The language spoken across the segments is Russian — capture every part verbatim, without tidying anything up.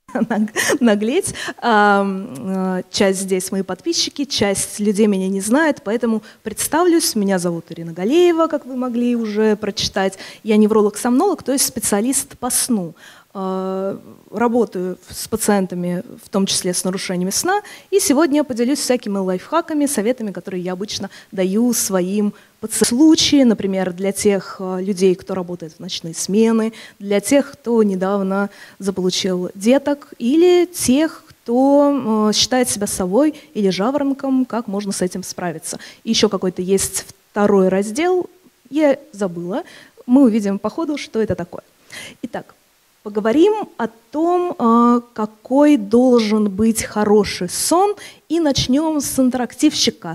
наглеть. Часть здесь мои подписчики, часть людей меня не знает, поэтому представлюсь. Меня зовут Ирина Галеева, как вы могли уже прочитать. Я невролог-сомнолог, то есть специалист по сну. Работаю с пациентами, в том числе с нарушениями сна, и сегодня я поделюсь всякими лайфхаками, советами, которые я обычно даю своим пациентам. Случаи, например, для тех людей, кто работает в ночные смены, для тех, кто недавно заполучил деток, или тех, кто считает себя совой или жаворонком, как можно с этим справиться. И еще какой-то есть второй раздел, я забыла, мы увидим по ходу, что это такое. Итак, поговорим о том, какой должен быть хороший сон, и начнем с интерактивщика.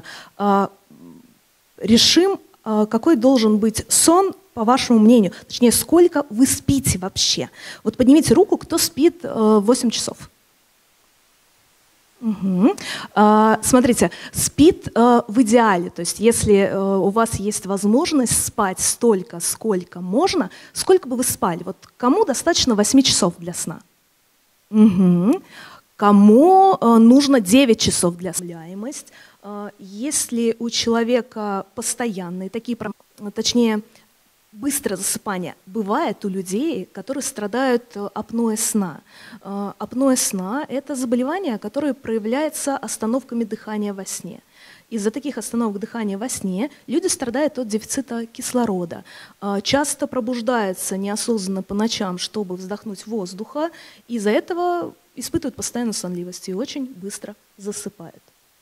Решим, какой должен быть сон, по вашему мнению, точнее, сколько вы спите вообще. Вот поднимите руку, кто спит восемь часов. Угу. Смотрите, спит в идеале, то есть если у вас есть возможность спать столько, сколько можно, сколько бы вы спали? Вот кому достаточно восемь часов для сна? Угу. Кому нужно девять часов для сна? Если у человека постоянные такие, точнее, быстрое засыпание бывает у людей, которые страдают апноэ сна. Апноэ сна – это заболевание, которое проявляется остановками дыхания во сне. Из-за таких остановок дыхания во сне люди страдают от дефицита кислорода, часто пробуждаются неосознанно по ночам, чтобы вздохнуть воздуха, и из-за этого испытывают постоянную сонливость и очень быстро засыпают.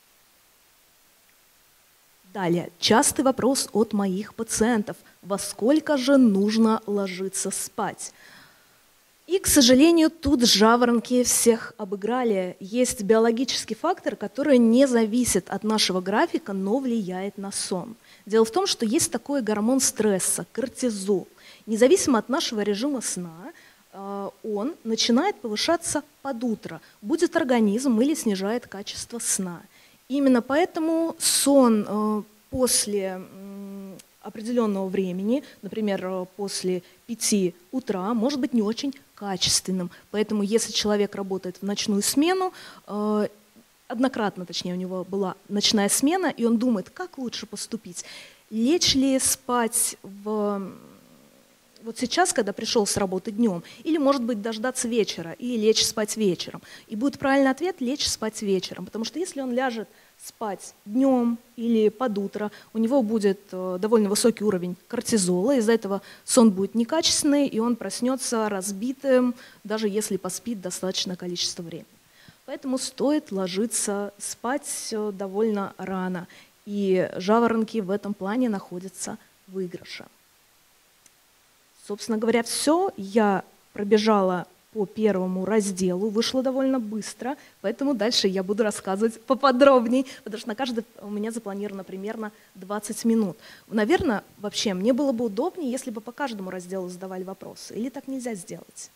Далее, частый вопрос от моих пациентов. Во сколько же нужно ложиться спать? И, к сожалению, тут жаворонки всех обыграли. Есть биологический фактор, который не зависит от нашего графика, но влияет на сон. Дело в том, что есть такой гормон стресса, кортизол. Независимо от нашего режима сна, он начинает повышаться под утро, будет организм или снижает качество сна. Именно поэтому сон э, после э, определенного времени, например, после пяти утра, может быть не очень качественным. Поэтому если человек работает в ночную смену, э, однократно, точнее, у него была ночная смена, и он думает, как лучше поступить, лечь ли спать в... вот сейчас, когда пришел с работы днем, или, может быть, дождаться вечера и лечь спать вечером. И будет правильный ответ – лечь спать вечером, потому что если он ляжет спать днем или под утро, у него будет довольно высокий уровень кортизола, из-за этого сон будет некачественный, и он проснется разбитым, даже если поспит достаточное количество времени. Поэтому стоит ложиться спать довольно рано, и жаворонки в этом плане находятся в выигрыше. Собственно говоря, все. Я пробежала по первому разделу, вышло довольно быстро, поэтому дальше я буду рассказывать поподробнее, потому что на каждый у меня запланировано примерно двадцать минут. Наверное, вообще мне было бы удобнее, если бы по каждому разделу задавали вопросы, или так нельзя сделать?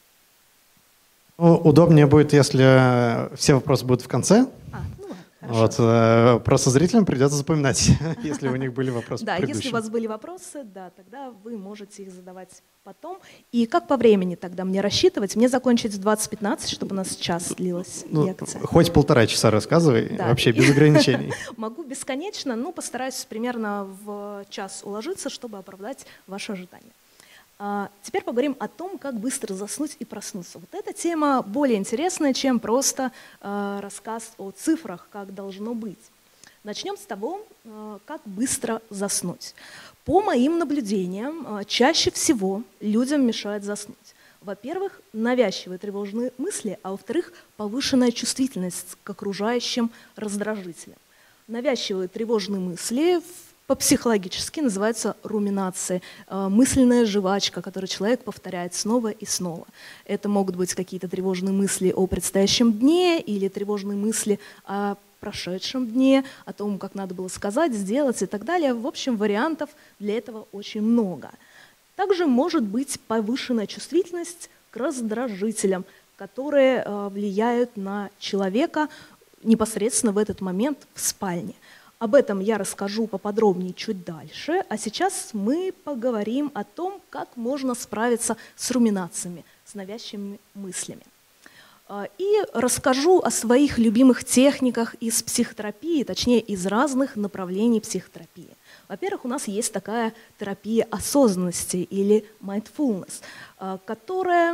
Ну, удобнее будет, если все вопросы будут в конце. А, ну ладно. Вот, э, просто зрителям придется запоминать, если у них были вопросы. Да, если у вас были вопросы, да, тогда вы можете их задавать потом. И как по времени тогда мне рассчитывать? Мне закончить в двадцать пятнадцать, чтобы у нас час длилась лекция. Хоть полтора часа рассказывай, вообще без ограничений. Могу бесконечно, но постараюсь примерно в час уложиться, чтобы оправдать ваши ожидания. Теперь поговорим о том, как быстро заснуть и проснуться. Вот эта тема более интересная, чем просто э, рассказ о цифрах, как должно быть. Начнем с того, э, как быстро заснуть. По моим наблюдениям, э, чаще всего людям мешает заснуть. Во-первых, навязчивые тревожные мысли, а во-вторых, повышенная чувствительность к окружающим раздражителям. Навязчивые тревожные мысли по-психологически называется руминация, мысленная жвачка, которую человек повторяет снова и снова. Это могут быть какие-то тревожные мысли о предстоящем дне или тревожные мысли о прошедшем дне, о том, как надо было сказать, сделать и так далее. В общем, вариантов для этого очень много. Также может быть повышенная чувствительность к раздражителям, которые влияют на человека непосредственно в этот момент в спальне. Об этом я расскажу поподробнее чуть дальше, а сейчас мы поговорим о том, как можно справиться с руминациями, с навязчивыми мыслями. И расскажу о своих любимых техниках из психотерапии, точнее, из разных направлений психотерапии. Во-первых, у нас есть такая терапия осознанности или mindfulness, которая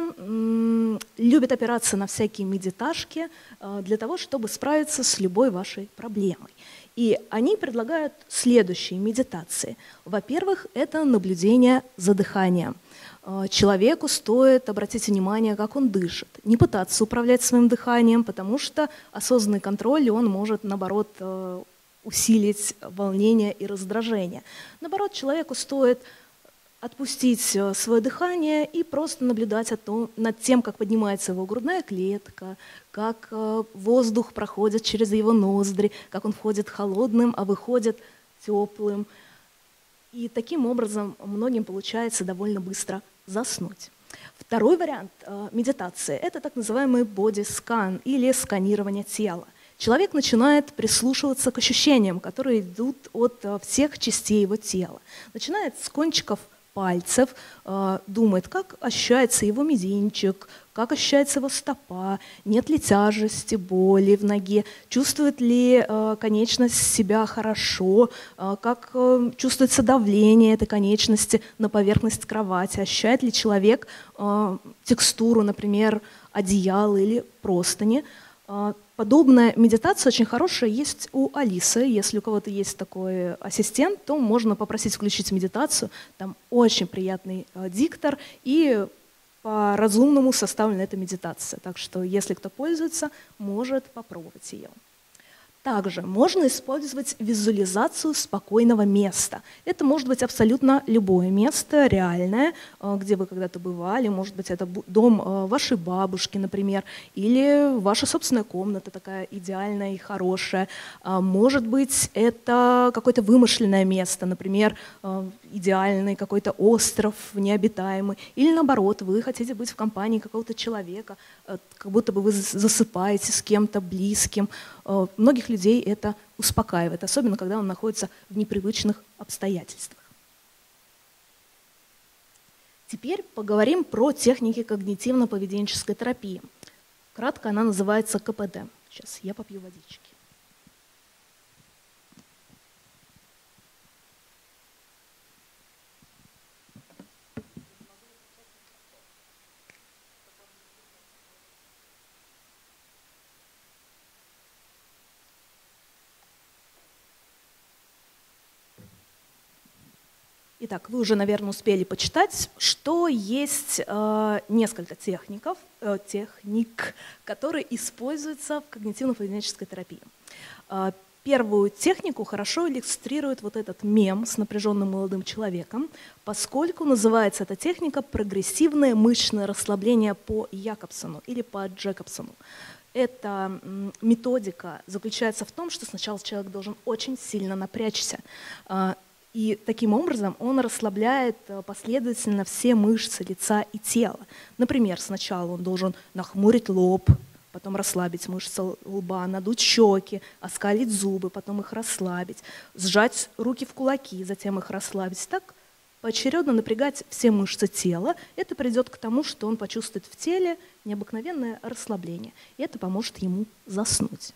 любит опираться на всякие медиташки для того, чтобы справиться с любой вашей проблемой. И они предлагают следующие медитации. Во-первых, это наблюдение за дыханием. Человеку стоит обратить внимание, как он дышит, не пытаться управлять своим дыханием, потому что осознанный контроль, он может, наоборот, усилить волнение и раздражение. Наоборот, человеку стоит отпустить свое дыхание и просто наблюдать о том, над тем, как поднимается его грудная клетка, как воздух проходит через его ноздри, как он входит холодным, а выходит теплым. И таким образом многим получается довольно быстро заснуть. Второй вариант э, медитации – это так называемый body scan или сканирование тела. Человек начинает прислушиваться к ощущениям, которые идут от э, всех частей его тела. Начинает с кончиков пальцев, э, думает, как ощущается его мизинчик, как ощущается его стопа, нет ли тяжести, боли в ноге, чувствует ли э, конечность себя хорошо, э, как э, чувствуется давление этой конечности на поверхность кровати, ощущает ли человек э, текстуру, например, одеяла или простыни. Э, Подобная медитация очень хорошая есть у Алисы. Если у кого-то есть такой ассистент, то можно попросить включить медитацию. Там очень приятный э, диктор и по-разумному составлена эта медитация. Так что, если кто пользуется, может попробовать ее. Также можно использовать визуализацию спокойного места. Это может быть абсолютно любое место, реальное, где вы когда-то бывали. Может быть, это дом вашей бабушки, например, или ваша собственная комната такая идеальная и хорошая. Может быть, это какое-то вымышленное место, например, идеальный какой-то остров необитаемый. Или наоборот, вы хотите быть в компании какого-то человека, как будто бы вы засыпаете с кем-то близким. Многих людей это успокаивает, особенно когда он находится в непривычных обстоятельствах. Теперь поговорим про техники когнитивно-поведенческой терапии. Кратко она называется ка пэ дэ. Сейчас я попью водички. Итак, вы уже, наверное, успели почитать, что есть э, несколько техников, э, техник, которые используются в когнитивно-поведенческой терапии. Э, первую технику хорошо иллюстрирует вот этот мем с напряженным молодым человеком, поскольку называется эта техника прогрессивное мышечное расслабление по Якобсону или по Джекобсону. Эта методика заключается в том, что сначала человек должен очень сильно напрячься. Э, И таким образом он расслабляет последовательно все мышцы лица и тела. Например, сначала он должен нахмурить лоб, потом расслабить мышцы лба, надуть щеки, оскалить зубы, потом их расслабить, сжать руки в кулаки, затем их расслабить. Так поочередно напрягать все мышцы тела. Это приведет к тому, что он почувствует в теле необыкновенное расслабление. И это поможет ему заснуть.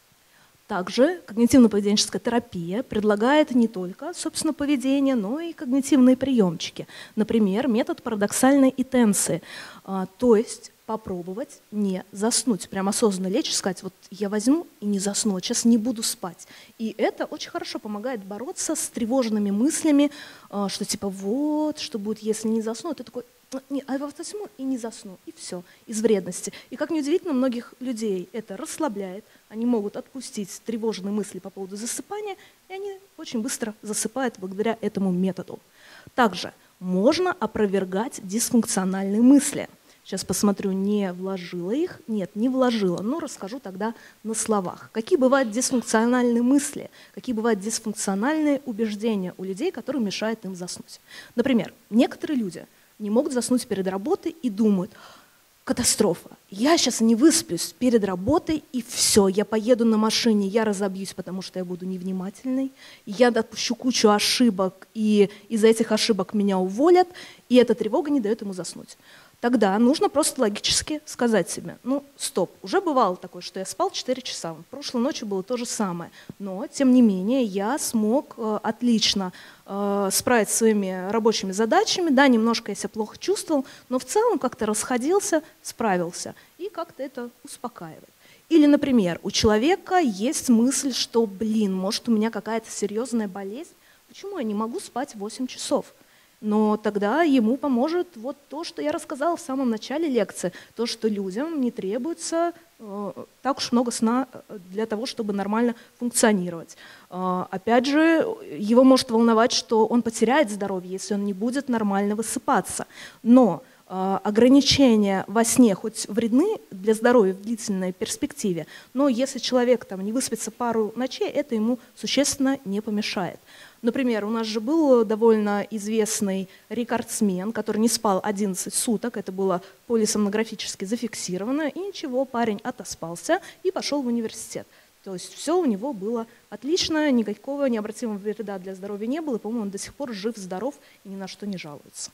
Также когнитивно-поведенческая терапия предлагает не только, собственно, поведение, но и когнитивные приемчики. Например, метод парадоксальной интенции, то есть попробовать не заснуть, прям осознанно лечь и сказать, вот я возьму и не засну, сейчас не буду спать. И это очень хорошо помогает бороться с тревожными мыслями, что типа вот, что будет, если не засну, ты такой, не, а я возьму и не засну, и все, из вредности. И как неудивительно, многих людей это расслабляет, они могут отпустить тревожные мысли по поводу засыпания, и они очень быстро засыпают благодаря этому методу. Также можно опровергать дисфункциональные мысли. Сейчас посмотрю, не вложила их. Нет, не вложила, но расскажу тогда на словах. Какие бывают дисфункциональные мысли, какие бывают дисфункциональные убеждения у людей, которые мешают им заснуть. Например, некоторые люди не могут заснуть перед работой и думают, катастрофа, я сейчас не высплюсь перед работой, и все, я поеду на машине, я разобьюсь, потому что я буду невнимательной, я допущу кучу ошибок, и из-за этих ошибок меня уволят, и эта тревога не дает ему заснуть. тогда нужно просто логически сказать себе, ну, стоп, уже бывало такое, что я спал четыре часа, прошлой ночью было то же самое, но, тем не менее, я смог э, отлично э, справиться с своими рабочими задачами, да, немножко я себя плохо чувствовал, но в целом как-то расходился, справился, и как-то это успокаивает. Или, например, у человека есть мысль, что, блин, может, у меня какая-то серьезная болезнь, почему я не могу спать восемь часов? Но тогда ему поможет вот то, что я рассказала в самом начале лекции, то, что людям не требуется э, так уж много сна для того, чтобы нормально функционировать. Э, опять же, его может волновать, что он потеряет здоровье, если он не будет нормально высыпаться. Но э, ограничения во сне хоть вредны для здоровья в длительной перспективе, но если человек там, не выспится пару ночей, это ему существенно не помешает. Например, у нас же был довольно известный рекордсмен, который не спал одиннадцать суток, это было полисомнографически зафиксировано, и ничего, парень отоспался и пошел в университет. То есть все у него было отлично, никакого необратимого вреда для здоровья не было, и, по-моему, он до сих пор жив-здоров и ни на что не жалуется.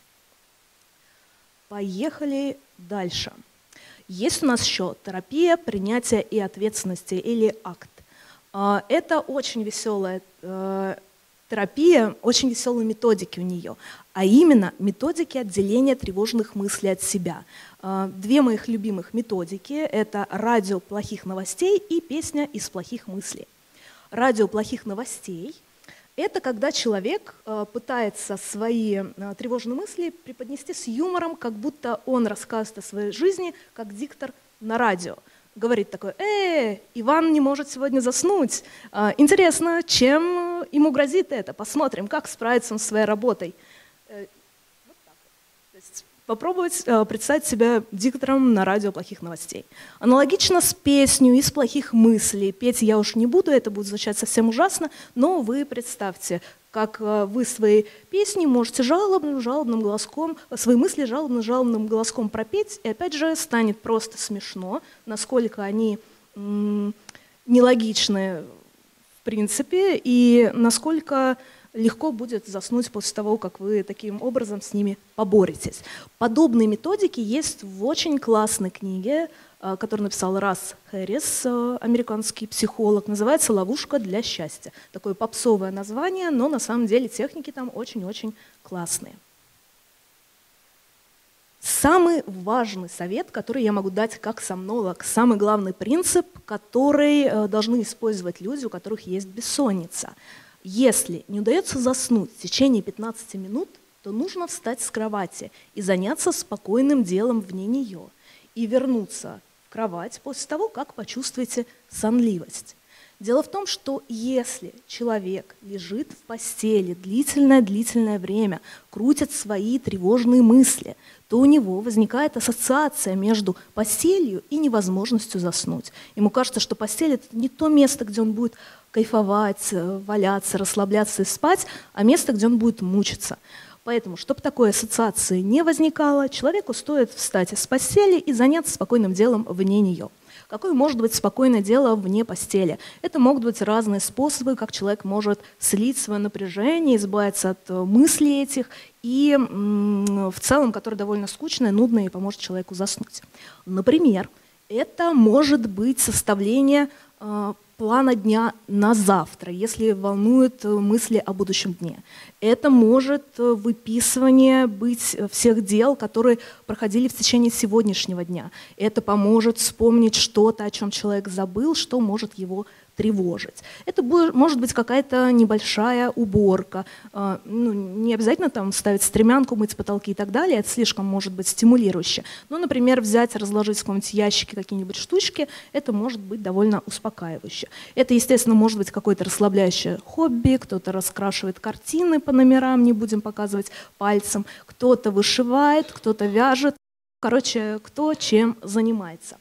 Поехали дальше. Есть у нас еще терапия принятия и ответственности, или акт. Это очень веселая терапия, очень веселые методики у нее, а именно методики отделения тревожных мыслей от себя. Две моих любимых методики – это радио плохих новостей и песня из плохих мыслей. Радио плохих новостей – это когда человек пытается свои тревожные мысли преподнести с юмором, как будто он рассказывает о своей жизни, как диктор на радио. Говорит такой: «Э, Иван не может сегодня заснуть. Интересно, чем ему грозит это? Посмотрим, как справится он со своей работой». Вот так. То есть попробовать представить себя диктором на радио плохих новостей. Аналогично с песней из плохих мыслей. Петь я уж не буду, это будет звучать совсем ужасно, но вы представьте, как вы свои песни можете жалобным, жалобным голоском, свои мысли жалобным, жалобным голоском пропеть, и опять же станет просто смешно, насколько они м- нелогичны в принципе, и насколько легко будет заснуть после того, как вы таким образом с ними поборетесь. Подобные методики есть в очень классной книге, который написал Расс Хэрис, американский психолог, называется «Ловушка для счастья». Такое попсовое название, но на самом деле техники там очень-очень классные. Самый важный совет, который я могу дать как сомнолог, самый главный принцип, который должны использовать люди, у которых есть бессонница. Если не удается заснуть в течение пятнадцати минут, то нужно встать с кровати и заняться спокойным делом вне нее, и вернуться в кровать после того, как почувствуете сонливость. Дело в том, что если человек лежит в постели длительное-длительное время, крутит свои тревожные мысли, то у него возникает ассоциация между постелью и невозможностью заснуть. Ему кажется, что постель – это не то место, где он будет кайфовать, валяться, расслабляться и спать, а место, где он будет мучиться. Поэтому, чтобы такой ассоциации не возникало, человеку стоит встать из постели и заняться спокойным делом вне нее. Какое может быть спокойное дело вне постели? Это могут быть разные способы, как человек может слить свое напряжение, избавиться от мыслей этих, и м- в целом, которое довольно скучное, нудное и поможет человеку заснуть. Например, это может быть составление э, плана дня на завтра, если волнуют мысли о будущем дне. Это может выписывание быть всех дел, которые проходили в течение сегодняшнего дня. Это поможет вспомнить что-то, о чем человек забыл, что может его тревожить. Это может быть какая-то небольшая уборка. Ну, не обязательно там ставить стремянку, мыть потолки и так далее, это слишком может быть стимулирующе. Но, например, взять, разложить в каком-нибудь ящике какие-нибудь штучки, это может быть довольно успокаивающе. Это, естественно, может быть какое-то расслабляющее хобби, кто-то раскрашивает картины по номерам, не будем показывать пальцем, кто-то вышивает, кто-то вяжет. Короче, кто чем занимается.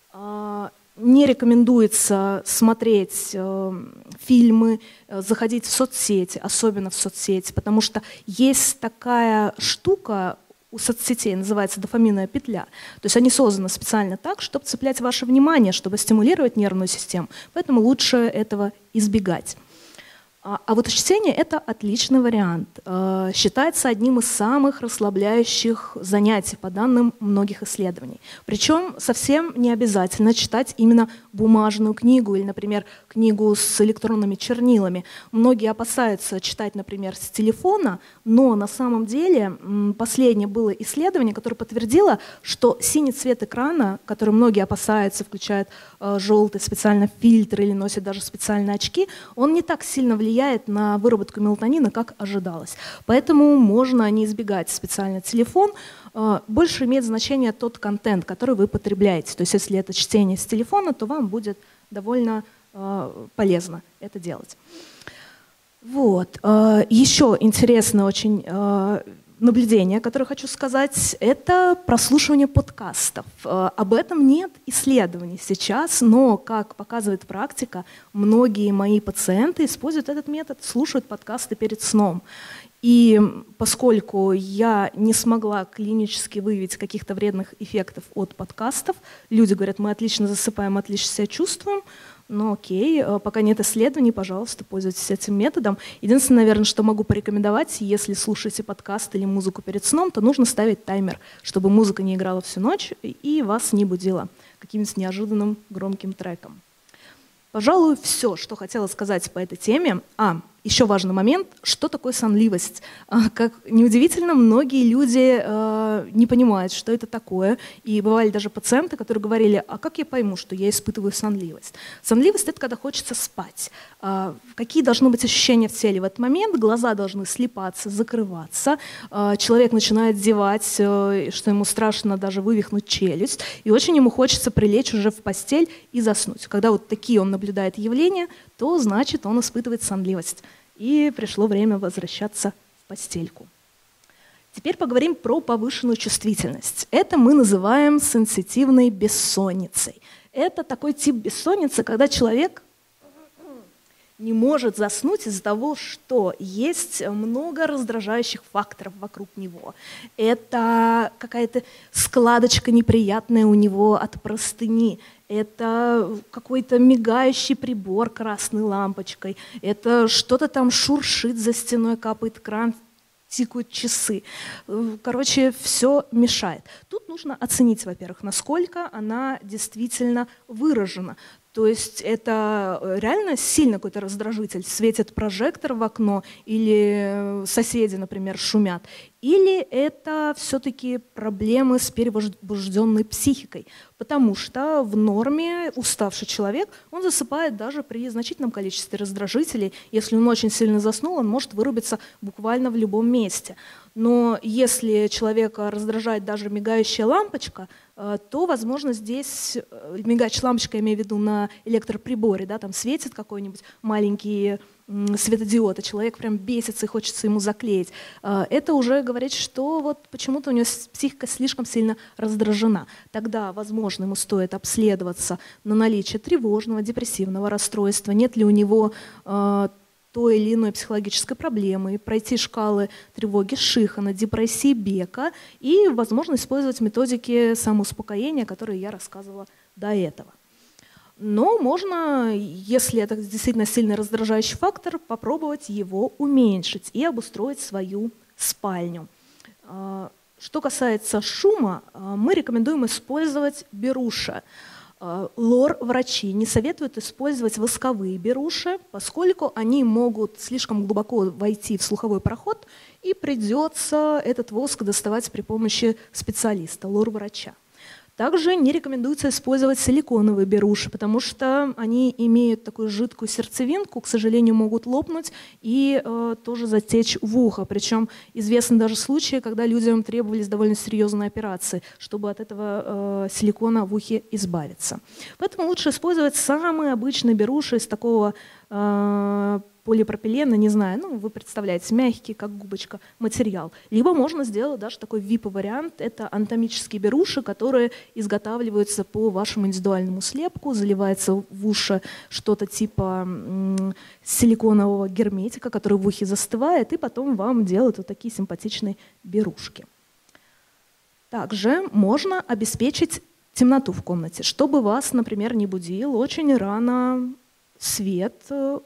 Не рекомендуется смотреть э, фильмы, э, заходить в соцсети, особенно в соцсети, потому что есть такая штука у соцсетей, называется дофаминовая петля. То есть они созданы специально так, чтобы цеплять ваше внимание, чтобы стимулировать нервную систему. Поэтому лучше этого избегать. А, а вот чтение – это отличный вариант. Э, считается одним из самых расслабляющих занятий по данным многих исследований. Причем совсем не обязательно читать именно бумажную книгу или, например, книгу с электронными чернилами. Многие опасаются читать, например, с телефона, но на самом деле последнее было исследование, которое подтвердило, что синий цвет экрана, который многие опасаются, включают э, желтый специально фильтр или носят даже специальные очки, он не так сильно влияет влияет на выработку мелатонина, как ожидалось. Поэтому можно не избегать специально телефон. Больше имеет значение тот контент, который вы потребляете. То есть если это чтение с телефона, то вам будет довольно полезно это делать. Вот. Еще интересное очень наблюдение, которое хочу сказать, это прослушивание подкастов. Об этом нет исследований сейчас, но, как показывает практика, многие мои пациенты используют этот метод, слушают подкасты перед сном. И поскольку я не смогла клинически выявить каких-то вредных эффектов от подкастов, люди говорят, мы отлично засыпаем, отлично себя чувствуем, ну окей, пока нет исследований, пожалуйста, пользуйтесь этим методом. Единственное, наверное, что могу порекомендовать, если слушаете подкаст или музыку перед сном, то нужно ставить таймер, чтобы музыка не играла всю ночь и вас не будила каким-нибудь неожиданным громким треком. Пожалуй, все, что хотела сказать по этой теме. А, еще важный момент, что такое сонливость. Как неудивительно, многие люди э, не понимают, что это такое. И бывали даже пациенты, которые говорили, а как я пойму, что я испытываю сонливость? Сонливость – это когда хочется спать. Э, какие должны быть ощущения в теле в этот момент? Глаза должны слипаться, закрываться. Э, человек начинает зевать, э, что ему страшно даже вывихнуть челюсть. И очень ему хочется прилечь уже в постель и заснуть. Когда вот такие он наблюдает явления, то значит он испытывает сонливость. И пришло время возвращаться в постельку. Теперь поговорим про повышенную чувствительность. Это мы называем сенситивной бессонницей. Это такой тип бессонницы, когда человек не может заснуть из-за того, что есть много раздражающих факторов вокруг него. Это какая-то складочка неприятная у него от простыни. Это какой-то мигающий прибор красной лампочкой, это что-то там шуршит за стеной, капает кран, тикают часы. Короче, все мешает. Тут нужно оценить, во-первых, насколько она действительно выражена. То есть это реально сильно какой-то раздражитель, светит прожектор в окно или соседи, например, шумят. Или это все-таки проблемы с перевозбужденной психикой, потому что в норме уставший человек, он засыпает даже при значительном количестве раздражителей. Если он очень сильно заснул, он может вырубиться буквально в любом месте. Но если человека раздражает даже мигающая лампочка, то, возможно, здесь, мигающая лампочка, я имею в виду на электроприборе, да, там светит какой-нибудь маленький светодиод, а человек прям бесится и хочется ему заклеить. Это уже говорит, что вот почему-то у него психика слишком сильно раздражена. Тогда, возможно, ему стоит обследоваться на наличие тревожного, депрессивного расстройства, нет ли у него той или иной психологической проблемы, пройти шкалы тревоги Шихана, депрессии Бека и, возможно, использовать методики самоуспокоения, которые я рассказывала до этого. Но можно, если это действительно сильный раздражающий фактор, попробовать его уменьшить и обустроить свою спальню. Что касается шума, мы рекомендуем использовать беруши. Лор-врачи не советуют использовать восковые беруши, поскольку они могут слишком глубоко войти в слуховой проход, и придется этот воск доставать при помощи специалиста, лор-врача. Также не рекомендуется использовать силиконовые беруши, потому что они имеют такую жидкую сердцевинку, к сожалению, могут лопнуть и э, тоже затечь в ухо. Причем известны даже случаи, когда людям требовались довольно серьезные операции, чтобы от этого э, силикона в ухе избавиться. Поэтому лучше использовать самые обычные беруши из такого э, полипропилена, не знаю, ну вы представляете, мягкий, как губочка, материал. Либо можно сделать даже такой ви ай пи-вариант, это анатомические беруши, которые изготавливаются по вашему индивидуальному слепку, заливается в уши что-то типа м, силиконового герметика, который в ухе застывает, и потом вам делают вот такие симпатичные берушки. Также можно обеспечить темноту в комнате, чтобы вас, например, не будил очень рано свет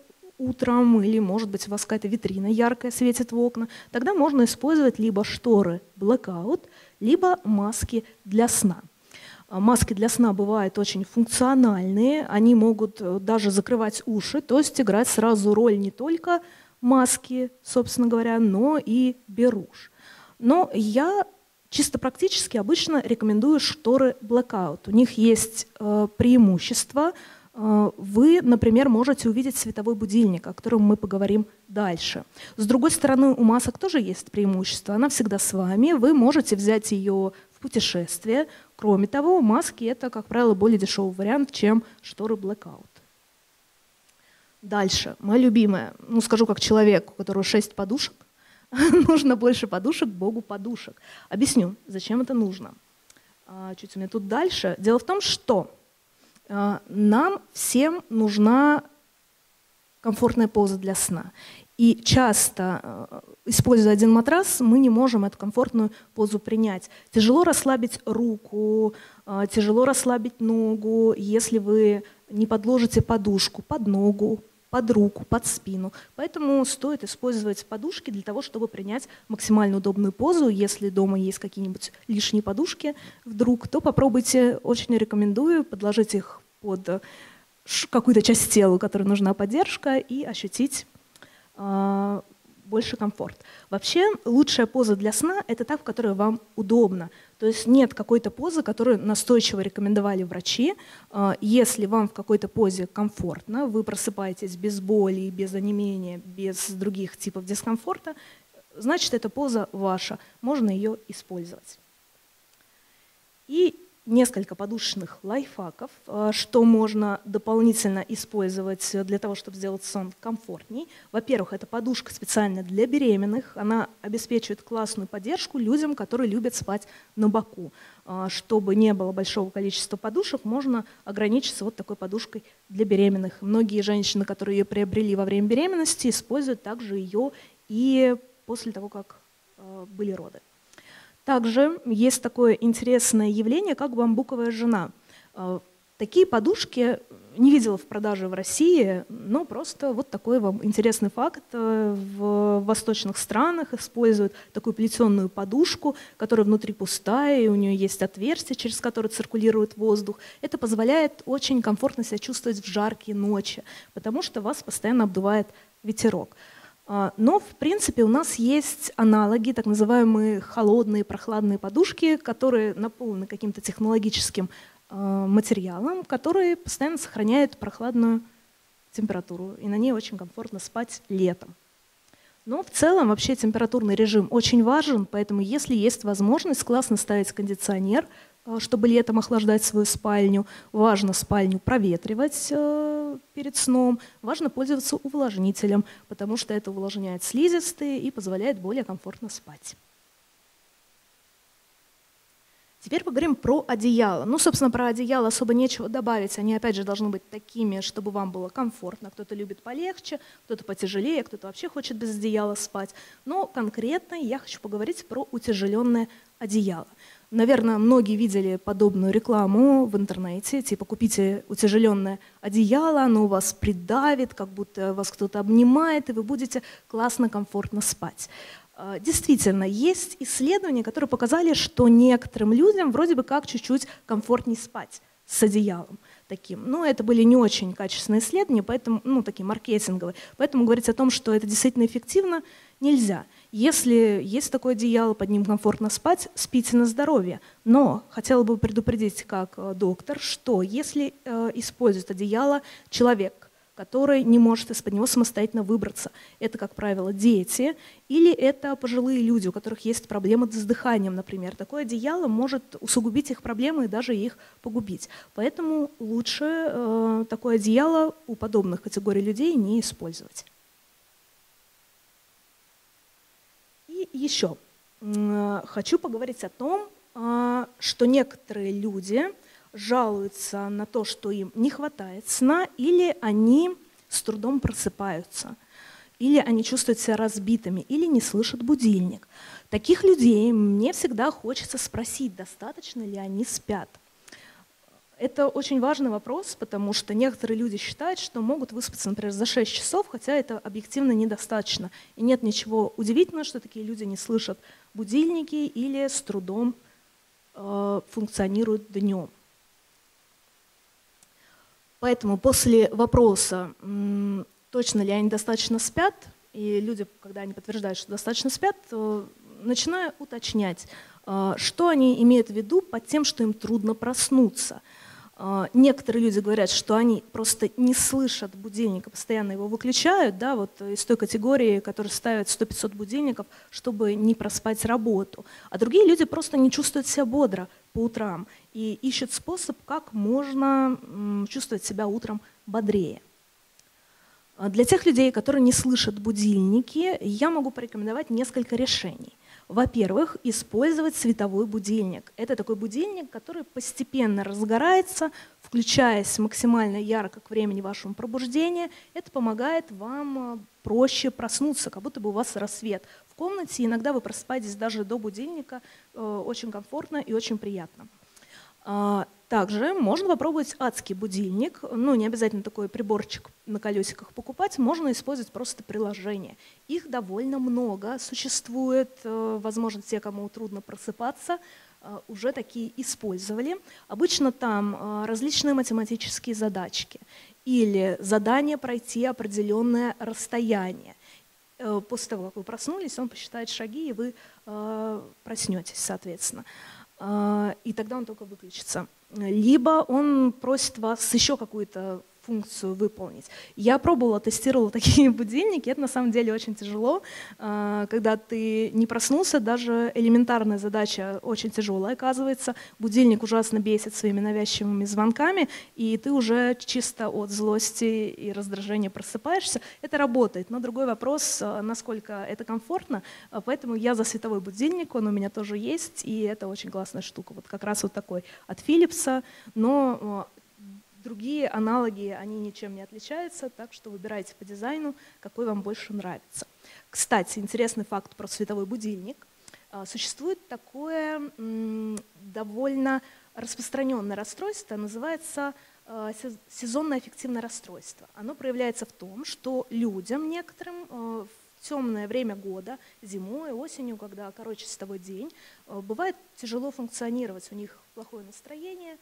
утром, или, может быть, у вас какая-то витрина яркая светит в окна, тогда можно использовать либо шторы blackout, либо маски для сна. Маски для сна бывают очень функциональные, они могут даже закрывать уши, то есть играть сразу роль не только маски, собственно говоря, но и беруш. Но я чисто практически обычно рекомендую шторы blackout. У них есть э, преимущество. Э, вы, например, можете увидеть световой будильник, о котором мы поговорим дальше. С другой стороны, у масок тоже есть преимущество. Она всегда с вами. Вы можете взять ее в путешествие. Кроме того, маски — это, как правило, более дешевый вариант, чем шторы blackout. Дальше. Моя любимая. Ну, скажу как человек, у которого шесть подушек. Нужно больше подушек, Богу подушек. Объясню, зачем это нужно. Чуть у меня тут дальше. Дело в том, что нам всем нужна комфортная поза для сна. И часто, используя один матрас, мы не можем эту комфортную позу принять. Тяжело расслабить руку, тяжело расслабить ногу, если вы не подложите подушку под ногу, под руку, под спину. Поэтому стоит использовать подушки для того, чтобы принять максимально удобную позу. Если дома есть какие-нибудь лишние подушки вдруг, то попробуйте, очень рекомендую подложить их под какую-то часть тела, которой нужна поддержка, и ощутить э, больше комфорт. Вообще лучшая поза для сна — это та, в которой вам удобно. То есть нет какой-то позы, которую настойчиво рекомендовали врачи. Если вам в какой-то позе комфортно, вы просыпаетесь без боли, без онемения, без других типов дискомфорта, значит, эта поза ваша, можно ее использовать. И несколько подушечных лайфхаков, что можно дополнительно использовать для того, чтобы сделать сон комфортней. Во-первых, это подушка специально для беременных. Она обеспечивает классную поддержку людям, которые любят спать на боку. Чтобы не было большого количества подушек, можно ограничиться вот такой подушкой для беременных. Многие женщины, которые ее приобрели во время беременности, используют также ее и после того, как были роды. Также есть такое интересное явление, как бамбуковая жена. Такие подушки не видела в продаже в России, но просто вот такой вам интересный факт. В восточных странах используют такую плетеную подушку, которая внутри пустая, и у нее есть отверстие, через которое циркулирует воздух. Это позволяет очень комфортно себя чувствовать в жаркие ночи, потому что вас постоянно обдувает ветерок. Но, в принципе, у нас есть аналоги, так называемые холодные, прохладные подушки, которые наполнены каким-то технологическим э, материалом, который постоянно сохраняет прохладную температуру, и на ней очень комфортно спать летом. Но в целом вообще температурный режим очень важен, поэтому если есть возможность, классно ставить кондиционер, чтобы летом охлаждать свою спальню. Важно спальню проветривать э, перед сном. Важно пользоваться увлажнителем, потому что это увлажняет слизистые и позволяет более комфортно спать. Теперь поговорим про одеяло. Ну, собственно, про одеяло особо нечего добавить. Они, опять же, должны быть такими, чтобы вам было комфортно. Кто-то любит полегче, кто-то потяжелее, кто-то вообще хочет без одеяла спать. Но конкретно я хочу поговорить про утяжеленное одеяло. Наверное, многие видели подобную рекламу в интернете, типа купите утяжеленное одеяло, оно у вас придавит, как будто вас кто-то обнимает, и вы будете классно, комфортно спать. Действительно, есть исследования, которые показали, что некоторым людям вроде бы как чуть-чуть комфортнее спать с одеялом таким. Но это были не очень качественные исследования, поэтому, ну, такие маркетинговые. Поэтому говорить о том, что это действительно эффективно, нельзя. Если есть такое одеяло, под ним комфортно спать, спите на здоровье. Но хотела бы предупредить как доктор, что если э, использует одеяло человек, который не может из-под него самостоятельно выбраться. Это, как правило, дети или это пожилые люди, у которых есть проблемы с дыханием, например. Такое одеяло может усугубить их проблемы и даже их погубить. Поэтому лучше э, такое одеяло у подобных категорий людей не использовать. И еще э, хочу поговорить о том, э, что некоторые люди жалуются на то, что им не хватает сна, или они с трудом просыпаются, или они чувствуют себя разбитыми, или не слышат будильник. Таких людей мне всегда хочется спросить, достаточно ли они спят. Это очень важный вопрос, потому что некоторые люди считают, что могут выспаться, например, за шесть часов, хотя это объективно недостаточно. И нет ничего удивительного, что такие люди не слышат будильники или с трудом э, функционируют днем. Поэтому после вопроса, точно ли они достаточно спят, и люди, когда они подтверждают, что достаточно спят, начинаю уточнять, что они имеют в виду под тем, что им трудно проснуться. Некоторые люди говорят, что они просто не слышат будильника, постоянно его выключают, да, вот из той категории, которая ставит сто-пятьсот будильников, чтобы не проспать работу. А другие люди просто не чувствуют себя бодро по утрам и ищут способ, как можно чувствовать себя утром бодрее. Для тех людей, которые не слышат будильники, я могу порекомендовать несколько решений. Во-первых, использовать световой будильник. Это такой будильник, который постепенно разгорается, включаясь максимально ярко к времени вашего пробуждения. Это помогает вам проще проснуться, как будто бы у вас рассвет в комнате. Иногда вы просыпаетесь даже до будильника, очень комфортно и очень приятно. Также можно попробовать адский будильник, ну не обязательно такой приборчик на колесиках покупать, можно использовать просто приложение. Их довольно много существует, возможно, те, кому трудно просыпаться, уже такие использовали. Обычно там различные математические задачки или задание пройти определенное расстояние. После того, как вы проснулись, он посчитает шаги, и вы проснетесь, соответственно. И тогда он только выключится. Либо он просит вас еще какую-то функцию выполнить. Я пробовала, тестировала такие будильники, это на самом деле очень тяжело. Когда ты не проснулся, даже элементарная задача очень тяжелая оказывается. Будильник ужасно бесит своими навязчивыми звонками, и ты уже чисто от злости и раздражения просыпаешься. Это работает, но другой вопрос, насколько это комфортно. Поэтому я за световой будильник, он у меня тоже есть, и это очень классная штука. Вот как раз вот такой от Philips'а, но другие аналоги, они ничем не отличаются, так что выбирайте по дизайну, какой вам больше нравится. Кстати, интересный факт про световой будильник. Существует такое довольно распространенное расстройство, называется сезонное аффективное расстройство. Оно проявляется в том, что людям некоторым в темное время года, зимой, осенью, когда короче световой день, бывает тяжело функционировать, у них плохое настроение.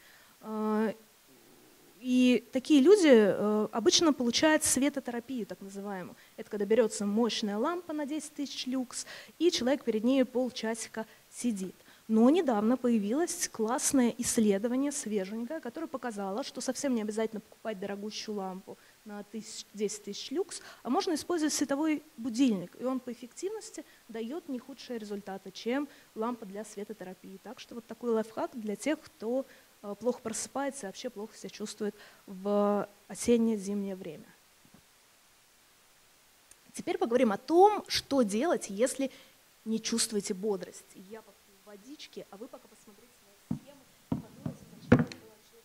И такие люди э, обычно получают светотерапию, так называемую. Это когда берется мощная лампа на десять тысяч люкс, и человек перед ней полчасика сидит. Но недавно появилось классное исследование, свеженькое, которое показало, что совсем не обязательно покупать дорогущую лампу на десять тысяч люкс, а можно использовать световой будильник, и он по эффективности дает не худшие результаты, чем лампа для светотерапии. Так что вот такой лайфхак для тех, кто плохо просыпается и вообще плохо себя чувствует в осенне-зимнее время. Теперь поговорим о том, что делать, если не чувствуете бодрость. Я попью водички, а вы пока посмотрите на схему и подумайте, зачем это было вообще.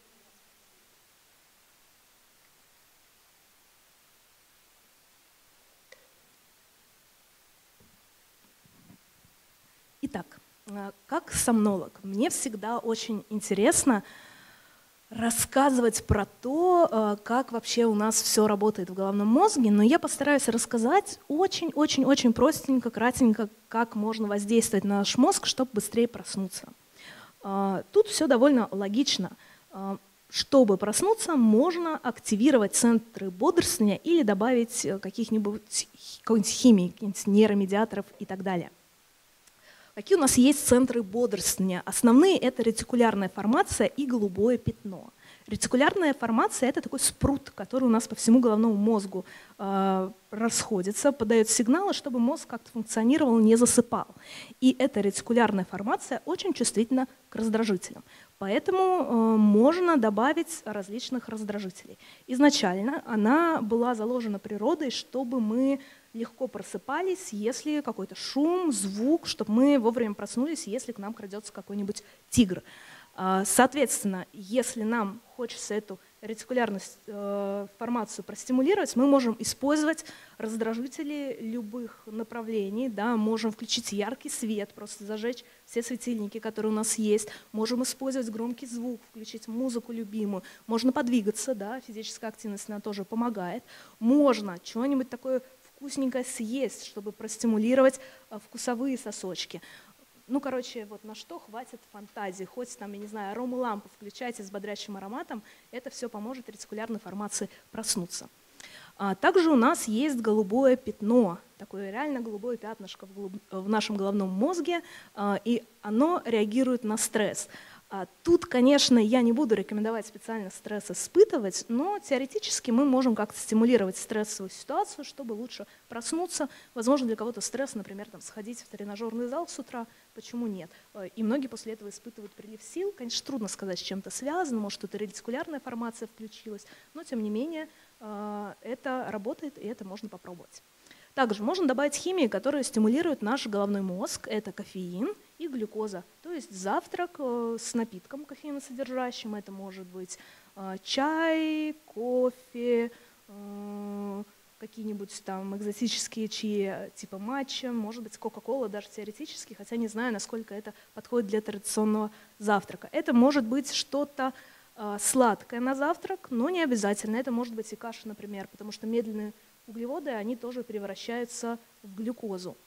Итак, как сомнолог, мне всегда очень интересно рассказывать про то, как вообще у нас все работает в головном мозге, но я постараюсь рассказать очень-очень-очень простенько, кратенько, как можно воздействовать на наш мозг, чтобы быстрее проснуться. Тут все довольно логично. Чтобы проснуться, можно активировать центры бодрствования или добавить каких-нибудь какой-нибудь химии, каких-нибудь нейромедиаторов и так далее. Какие у нас есть центры бодрствования? Основные – это ретикулярная формация и голубое пятно. Ретикулярная формация – это такой спрут, который у нас по всему головному мозгу э, расходится, подает сигналы, чтобы мозг как-то функционировал, не засыпал. И эта ретикулярная формация очень чувствительна к раздражителям. Поэтому э, можно добавить различных раздражителей. Изначально она была заложена природой, чтобы мы легко просыпались, если какой-то шум, звук, чтобы мы вовремя проснулись, если к нам крадется какой-нибудь тигр. Соответственно, если нам хочется эту ретикулярную э, формацию простимулировать, мы можем использовать раздражители любых направлений, да, можем включить яркий свет, просто зажечь все светильники, которые у нас есть, можем использовать громкий звук, включить музыку любимую, можно подвигаться, да, физическая активность она тоже помогает, можно что-нибудь такое вкусненькое съесть, чтобы простимулировать э, вкусовые сосочки. Ну, короче, вот на что хватит фантазии. Хоть там, я не знаю, арому лампу включайте с бодрящим ароматом, это все поможет ретикулярной формации проснуться. А также у нас есть голубое пятно, такое реально голубое пятнышко в, голуб... в нашем головном мозге, а, и оно реагирует на стресс. А тут, конечно, я не буду рекомендовать специально стресс испытывать, но теоретически мы можем как-то стимулировать стрессовую ситуацию, чтобы лучше проснуться. Возможно, для кого-то стресс, например, там, сходить в тренажерный зал с утра, почему нет? И многие после этого испытывают прилив сил. Конечно, трудно сказать, с чем это связано, может, это ретикулярная формация включилась, но тем не менее это работает, и это можно попробовать. Также можно добавить химии, которые стимулируют наш головной мозг. Это кофеин и глюкоза. То есть завтрак с напитком кофеиносодержащим. Это может быть чай, кофе, какие-нибудь там экзотические чаи типа матча, может быть кока-кола даже теоретически, хотя не знаю, насколько это подходит для традиционного завтрака. Это может быть что-то сладкое на завтрак, но не обязательно. Это может быть и каша, например, потому что медленные углеводы, они тоже превращаются в глюкозу.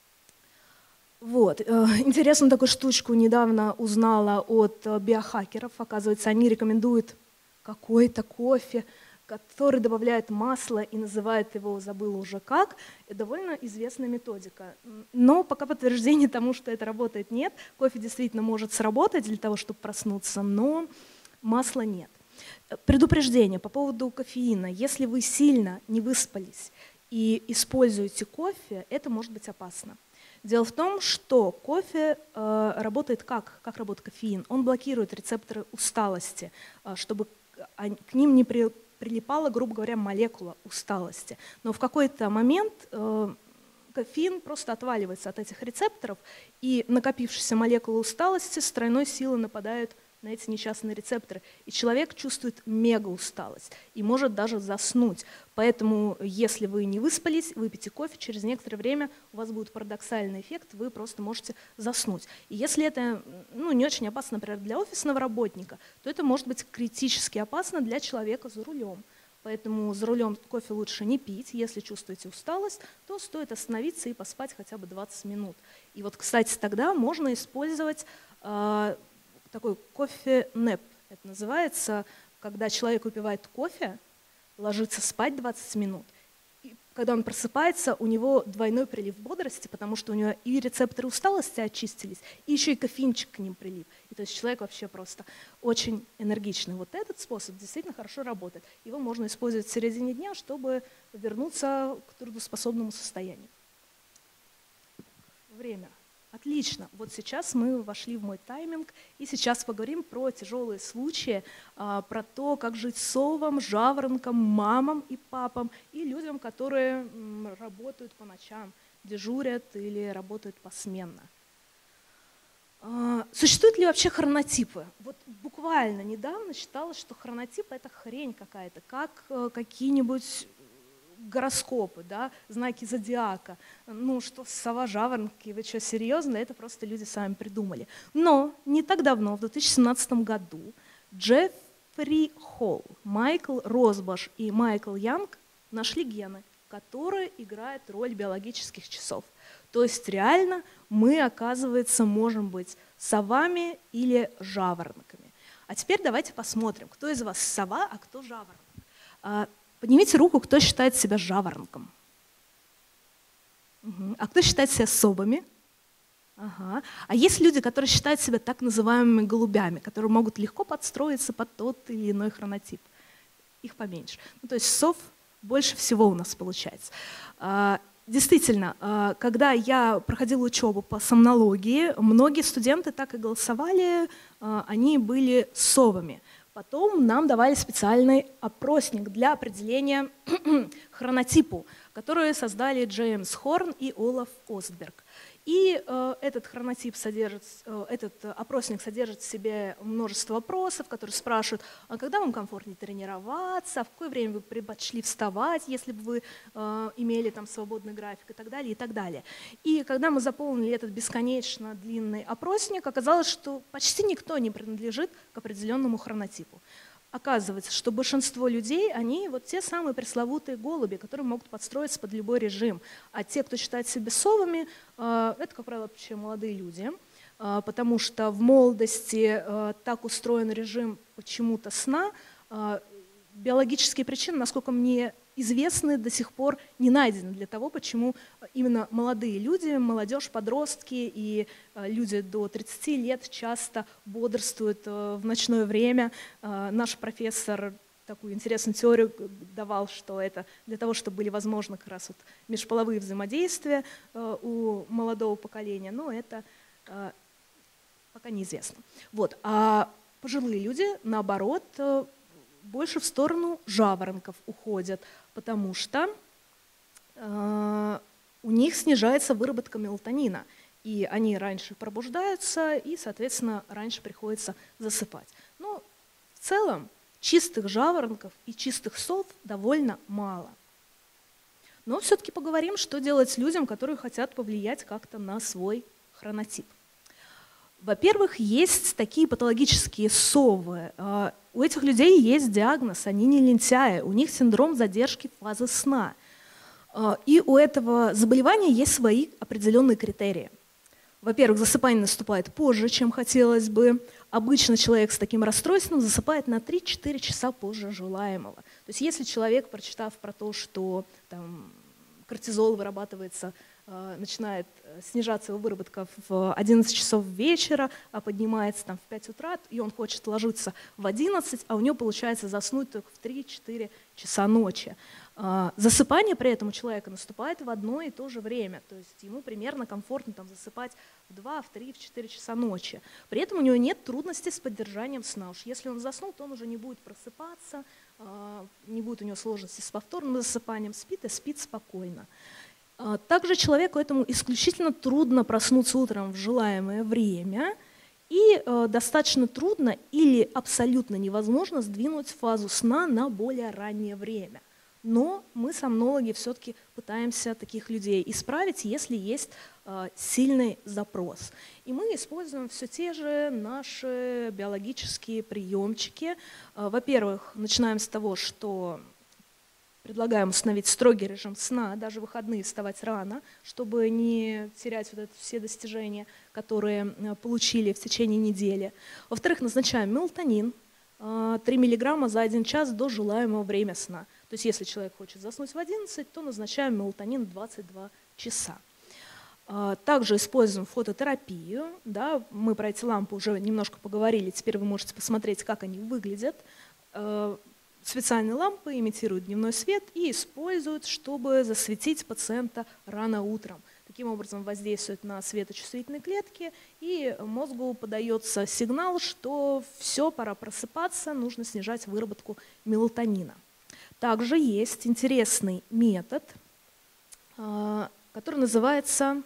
Вот. Интересную такую штучку недавно узнала от биохакеров. Оказывается, они рекомендуют какой-то кофе, который добавляет масло и называет его, забыла уже как. Это довольно известная методика. Но пока подтверждения тому, что это работает, нет. Кофе действительно может сработать для того, чтобы проснуться, но масла нет. Предупреждение по поводу кофеина. Если вы сильно не выспались и используете кофе, это может быть опасно. Дело в том, что кофе э, работает как? Как работает кофеин? Он блокирует рецепторы усталости, э, чтобы к ним не при, прилипала, грубо говоря, молекула усталости. Но в какой-то момент э, кофеин просто отваливается от этих рецепторов, и накопившиеся молекулы усталости с тройной силой нападают на эти несчастные рецепторы, и человек чувствует мега усталость и может даже заснуть. Поэтому, если вы не выспались, выпейте кофе, через некоторое время у вас будет парадоксальный эффект, вы просто можете заснуть. И если это ну, не очень опасно, например, для офисного работника, то это может быть критически опасно для человека за рулем. Поэтому за рулем кофе лучше не пить. Если чувствуете усталость, то стоит остановиться и поспать хотя бы двадцать минут. И вот, кстати, тогда можно использовать э, такой кофе-нэп. Это называется, когда человек выпивает кофе, ложится спать двадцать минут, и когда он просыпается, у него двойной прилив бодрости, потому что у него и рецепторы усталости очистились, и еще и кофеинчик к ним прилив. И то есть человек вообще просто очень энергичный. Вот этот способ действительно хорошо работает. Его можно использовать в середине дня, чтобы вернуться к трудоспособному состоянию. Время. Отлично. Вот сейчас мы вошли в мой тайминг, и сейчас поговорим про тяжелые случаи, про то, как жить совам, жаворонкам, мамам и папам, и людям, которые работают по ночам, дежурят или работают посменно. Существуют ли вообще хронотипы? Вот буквально недавно считалось, что хронотип – это хрень какая-то, как какие-нибудь гороскопы, да, знаки зодиака. Ну что, сова, жаворонки, вы что, серьезно? Это просто люди сами придумали. Но не так давно, в две тысячи семнадцатом году, Джеффри Холл, Майкл Росбаш и Майкл Янг нашли гены, которые играют роль биологических часов. То есть реально мы, оказывается, можем быть совами или жаворонками. А теперь давайте посмотрим, кто из вас сова, а кто жаворонок. Поднимите руку, кто считает себя жаворонком. Угу. А кто считает себя совами? Ага. А есть люди, которые считают себя так называемыми голубями, которые могут легко подстроиться под тот или иной хронотип. Их поменьше. Ну, то есть сов больше всего у нас получается. Действительно, когда я проходила учебу по сомнологии, многие студенты так и голосовали, они были совами. Потом нам давали специальный опросник для определения хронотипу, который создали Джеймс Хорн и Олаф Остберг. И э, этот хронотип содержит, э, этот опросник содержит в себе множество вопросов, которые спрашивают, а когда вам комфортнее тренироваться, а в какое время вы предпочли вставать, если бы вы э, имели там свободный график и так далее, и так далее. И когда мы заполнили этот бесконечно длинный опросник, оказалось, что почти никто не принадлежит к определенному хронотипу. Оказывается, что большинство людей, они вот те самые пресловутые голуби, которые могут подстроиться под любой режим. А те, кто считает себя совами, это, как правило, вообще молодые люди, потому что в молодости так устроен режим почему-то сна. Биологические причины, насколько мне известны, до сих пор не найдены для того, почему именно молодые люди, молодежь, подростки и люди до тридцати лет часто бодрствуют в ночное время. Наш профессор такую интересную теорию давал, что это для того, чтобы были возможны как раз вот межполовые взаимодействия у молодого поколения, но это пока неизвестно. Вот. А пожилые люди, наоборот, больше в сторону жаворонков уходят, потому что э, у них снижается выработка мелатонина, и они раньше пробуждаются, и, соответственно, раньше приходится засыпать. Но в целом чистых жаворонков и чистых сов довольно мало. Но все-таки поговорим, что делать людям, которые хотят повлиять как-то на свой хронотип. Во-первых, есть такие патологические совы. У этих людей есть диагноз, они не лентяи, у них синдром задержки фазы сна. И у этого заболевания есть свои определенные критерии. Во-первых, засыпание наступает позже, чем хотелось бы. Обычно человек с таким расстройством засыпает на три-четыре часа позже желаемого. То есть если человек, прочитав про то, что там, кортизол вырабатывается, начинает снижаться его выработка в одиннадцать часов вечера, а поднимается там, в пять утра, и он хочет ложиться в одиннадцать, а у него получается заснуть только в три-четыре часа ночи. Засыпание при этом у человека наступает в одно и то же время, то есть ему примерно комфортно там, засыпать в два, в три, в четыре часа ночи. При этом у него нет трудностей с поддержанием сна. Уж если он заснул, то он уже не будет просыпаться, не будет у него сложностей с повторным засыпанием, спит и спит спокойно. Также человеку этому исключительно трудно проснуться утром в желаемое время, и достаточно трудно или абсолютно невозможно сдвинуть фазу сна на более раннее время. Но мы, сомнологи, все-таки пытаемся таких людей исправить, если есть сильный запрос. И мы используем все те же наши биологические приемчики. Во-первых, начинаем с того, что предлагаем установить строгий режим сна, даже в выходные вставать рано, чтобы не терять вот это все достижения, которые получили в течение недели. Во-вторых, назначаем мелатонин, три миллиграмма за один час до желаемого времени сна. То есть если человек хочет заснуть в одиннадцать, то назначаем мелатонин двадцать два часа. Также используем фототерапию. Да, мы про эти лампы уже немножко поговорили, теперь вы можете посмотреть, как они выглядят. Специальные лампы имитируют дневной свет и используют, чтобы засветить пациента рано утром. Таким образом воздействует на светочувствительные клетки, и мозгу подается сигнал, что все, пора просыпаться, нужно снижать выработку мелатонина. Также есть интересный метод, который называется,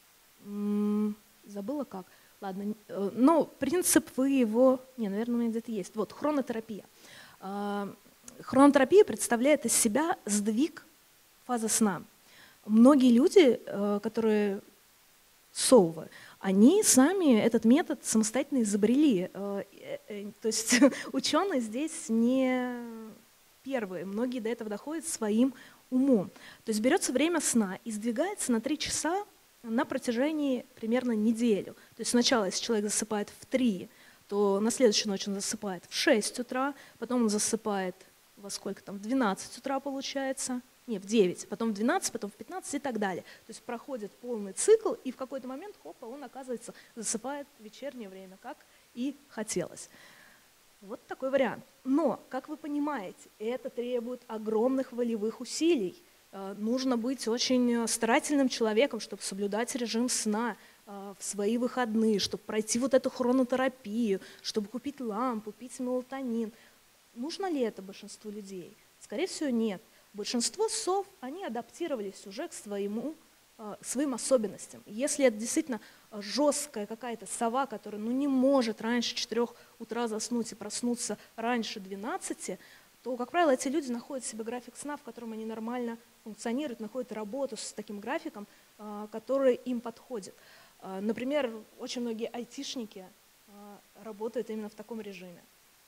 забыла как, ладно, но принцип вы его, не, наверное, у меня где-то есть, вот, хронотерапия. Хронотерапия представляет из себя сдвиг фазы сна. Многие люди, которые совы, они сами этот метод самостоятельно изобрели. То есть ученые здесь не первые, многие до этого доходят своим умом. То есть берется время сна и сдвигается на три часа на протяжении примерно неделю. То есть сначала, если человек засыпает в три, то на следующую ночь он засыпает в шесть утра, потом он засыпает во сколько там, в двенадцать утра получается, не, в девять, потом в двенадцать, потом в пятнадцать и так далее. То есть проходит полный цикл, и в какой-то момент, хопа, он, оказывается, засыпает в вечернее время, как и хотелось. Вот такой вариант. Но, как вы понимаете, это требует огромных волевых усилий. Нужно быть очень старательным человеком, чтобы соблюдать режим сна в свои выходные, чтобы пройти вот эту хронотерапию, чтобы купить лампу, пить мелатонин. Нужно ли это большинству людей? Скорее всего, нет. Большинство сов, они адаптировались уже к своему своим особенностям. Если это действительно жесткая какая-то сова, которая ну, не может раньше четырёх утра заснуть и проснуться раньше двенадцати, то, как правило, эти люди находят себе график сна, в котором они нормально функционируют, находят работу с таким графиком, который им подходит. Например, очень многие айтишники работают именно в таком режиме.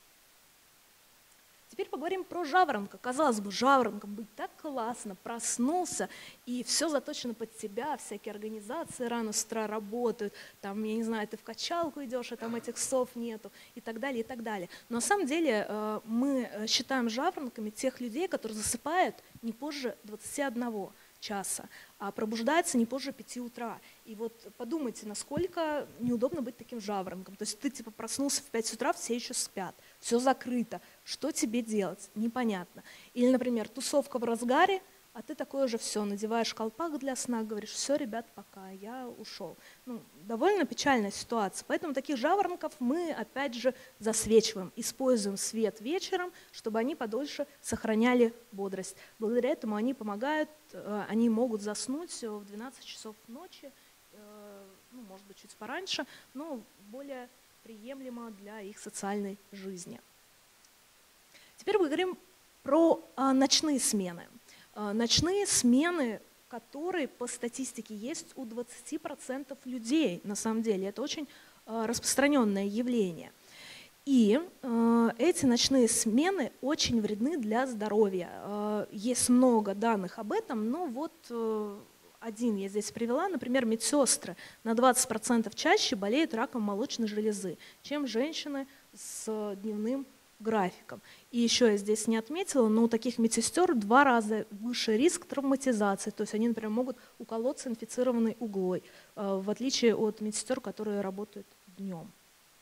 Теперь поговорим про жаворонка. Казалось бы, жаворонком быть так классно, проснулся, и все заточено под тебя, всякие организации рано с утра работают, там, я не знаю, ты в качалку идешь, а там этих сов нету, и так далее, и так далее. Но на самом деле мы считаем жаворонками тех людей, которые засыпают не позже двадцати одного часа, а пробуждается не позже пяти утра. И вот подумайте, насколько неудобно быть таким жаворонком. То есть ты типа проснулся в пять утра, все еще спят, все закрыто. Что тебе делать? Непонятно. Или, например, тусовка в разгаре, а ты такой же все, надеваешь колпак для сна, говоришь, все, ребят, пока, я ушел. Ну, довольно печальная ситуация. Поэтому таких жаворонков мы, опять же, засвечиваем, используем свет вечером, чтобы они подольше сохраняли бодрость. Благодаря этому они помогают, они могут заснуть в двенадцать часов ночи, ну, может быть, чуть пораньше, но более приемлемо для их социальной жизни. Теперь поговорим про а, ночные смены. А, ночные смены, которые по статистике есть у двадцати процентов людей, на самом деле. Это очень а, распространенное явление. И а, эти ночные смены очень вредны для здоровья. А, есть много данных об этом, но вот а, один я здесь привела. Например, медсестры на двадцать процентов чаще болеют раком молочной железы, чем женщины с дневным графиком. И еще я здесь не отметила, но у таких медсестер два раза выше риск травматизации. То есть они, например, могут уколоться инфицированной углой, в отличие от медсестер, которые работают днем.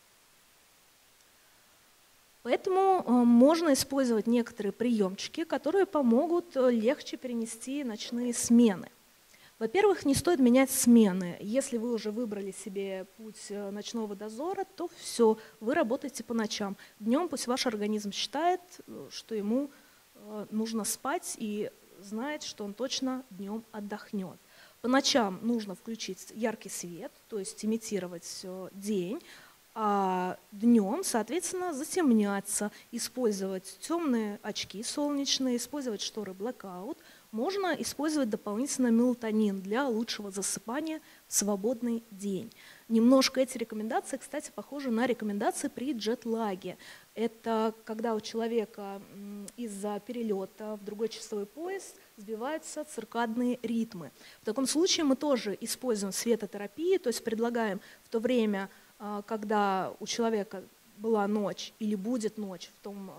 Поэтому можно использовать некоторые приемчики, которые помогут легче перенести ночные смены. Во-первых, не стоит менять смены. Если вы уже выбрали себе путь ночного дозора, то все, вы работаете по ночам. Днем пусть ваш организм считает, что ему нужно спать и знает, что он точно днем отдохнет. По ночам нужно включить яркий свет, то есть имитировать день, а днем, соответственно, затемняться, использовать темные очки солнечные, использовать шторы blackout. Можно использовать дополнительно мелатонин для лучшего засыпания в свободный день. Немножко эти рекомендации, кстати, похожи на рекомендации при джетлаге. Это когда у человека из-за перелета в другой часовой пояс сбиваются циркадные ритмы. В таком случае мы тоже используем светотерапию, то есть предлагаем в то время, когда у человека была ночь или будет ночь в том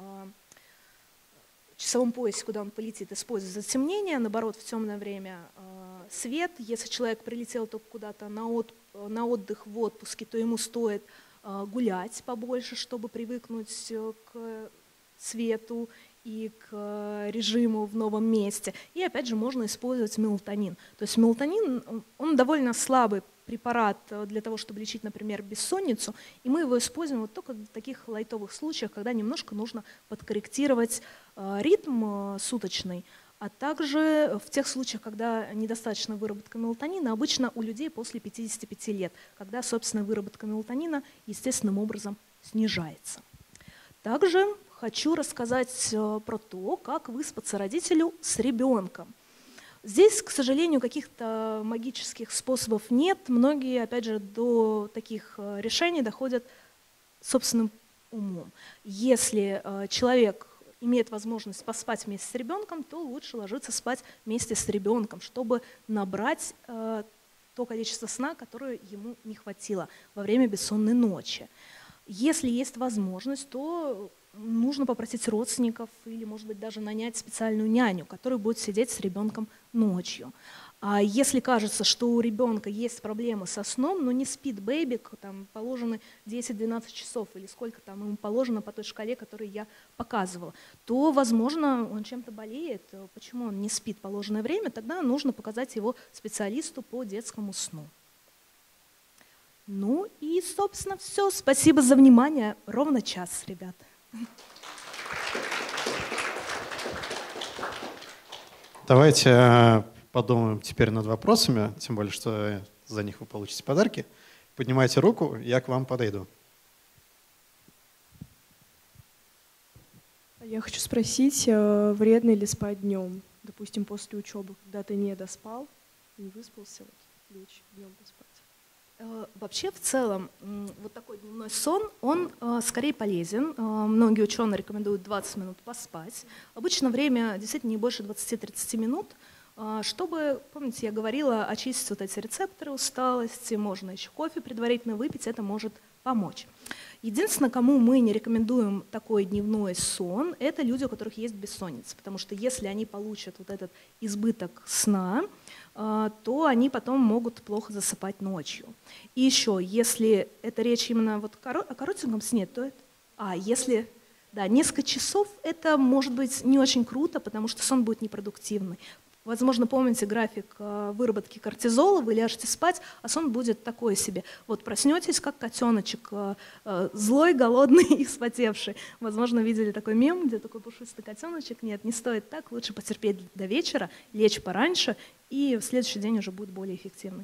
часовом поясе, куда он полетит, используя затемнение, наоборот, в темное время э, свет. Если человек прилетел только куда-то на, от, на отдых в отпуске, то ему стоит э, гулять побольше, чтобы привыкнуть к свету и к режиму в новом месте. И опять же можно использовать мелатонин. То есть мелатонин, он довольно слабый препарат для того, чтобы лечить, например, бессонницу, и мы его используем вот только в таких лайтовых случаях, когда немножко нужно подкорректировать э, ритм э, суточный, а также в тех случаях, когда недостаточно выработка мелатонина, обычно у людей после пятидесяти пяти лет, когда, собственно, выработка мелатонина естественным образом снижается. Также хочу рассказать э, про то, как выспаться родителю с ребенком. Здесь, к сожалению, каких-то магических способов нет. Многие, опять же, до таких решений доходят собственным умом. Если человек имеет возможность поспать вместе с ребенком, то лучше ложиться спать вместе с ребенком, чтобы набрать то количество сна, которое ему не хватило во время бессонной ночи. Если есть возможность, то нужно попросить родственников или, может быть, даже нанять специальную няню, которая будет сидеть с ребенком ночью. А если кажется, что у ребенка есть проблемы со сном, но не спит бэйбик, там положено десять-двенадцать часов или сколько там ему положено по той шкале, которую я показывала, то, возможно, он чем-то болеет. Почему он не спит положенное время? Тогда нужно показать его специалисту по детскому сну. Ну и, собственно, все. Спасибо за внимание. Ровно час, ребята. Давайте подумаем теперь над вопросами, тем более, что за них вы получите подарки, поднимайте руку, я к вам подойду. Я хочу спросить, вредно ли спать днем? Допустим, после учебы, когда ты не доспал, не выспался, вот, лечь днем поспать. Вообще, в целом, вот такой дневной сон, он скорее полезен. Многие ученые рекомендуют двадцать минут поспать. Обычно время действительно не больше двадцати-тридцати минут, чтобы, помните, я говорила, очистить вот эти рецепторы усталости, можно еще кофе предварительно выпить, это может помочь. Единственное, кому мы не рекомендуем такой дневной сон, это люди, у которых есть бессонница, потому что если они получат вот этот избыток сна, то они потом могут плохо засыпать ночью. И еще, если это речь именно вот о коротеньком сне, то это... А, если... Да, несколько часов, это может быть не очень круто, потому что сон будет непродуктивный. Возможно, помните график выработки кортизола, вы ляжете спать, а сон будет такой себе. Вот проснетесь, как котеночек, злой, голодный и вспотевший. Возможно, видели такой мем, где такой пушистый котеночек. Нет, не стоит так, лучше потерпеть до вечера, лечь пораньше, и в следующий день уже будет более эффективный.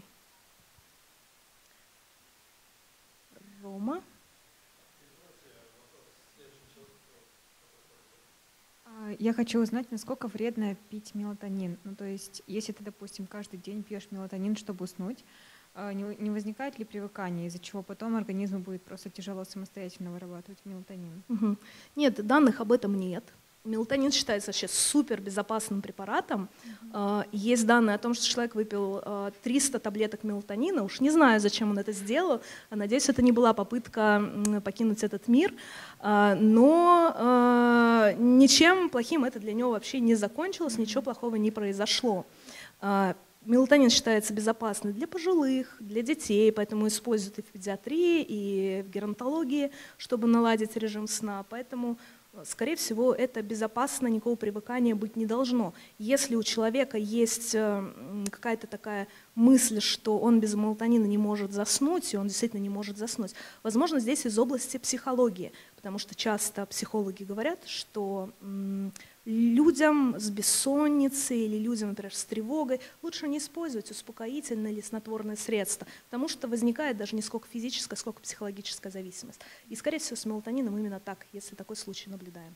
Рома? Я хочу узнать, насколько вредно пить мелатонин. Ну, то есть, если ты, допустим, каждый день пьешь мелатонин, чтобы уснуть, не возникает ли привыкание, из-за чего потом организму будет просто тяжело самостоятельно вырабатывать мелатонин? Угу. Нет, данных об этом нет. Мелатонин считается вообще супер безопасным препаратом. Uh-huh. Есть данные о том, что человек выпил триста таблеток мелатонина. Уж не знаю, зачем он это сделал. Надеюсь, это не была попытка покинуть этот мир. Но ничем плохим это для него вообще не закончилось, ничего плохого не произошло. Мелатонин считается безопасным для пожилых, для детей, поэтому используют и в педиатрии, и в геронтологии, чтобы наладить режим сна. Поэтому скорее всего, это безопасно, никакого привыкания быть не должно. Если у человека есть какая-то такая мысль, что он без мелатонина не может заснуть, и он действительно не может заснуть, возможно, здесь из области психологии, потому что часто психологи говорят, что людям с бессонницей или людям, например, с тревогой лучше не использовать успокоительные или снотворные средства, потому что возникает даже не сколько физическая, сколько психологическая зависимость. И, скорее всего, с мелатонином именно так, если такой случай наблюдаем.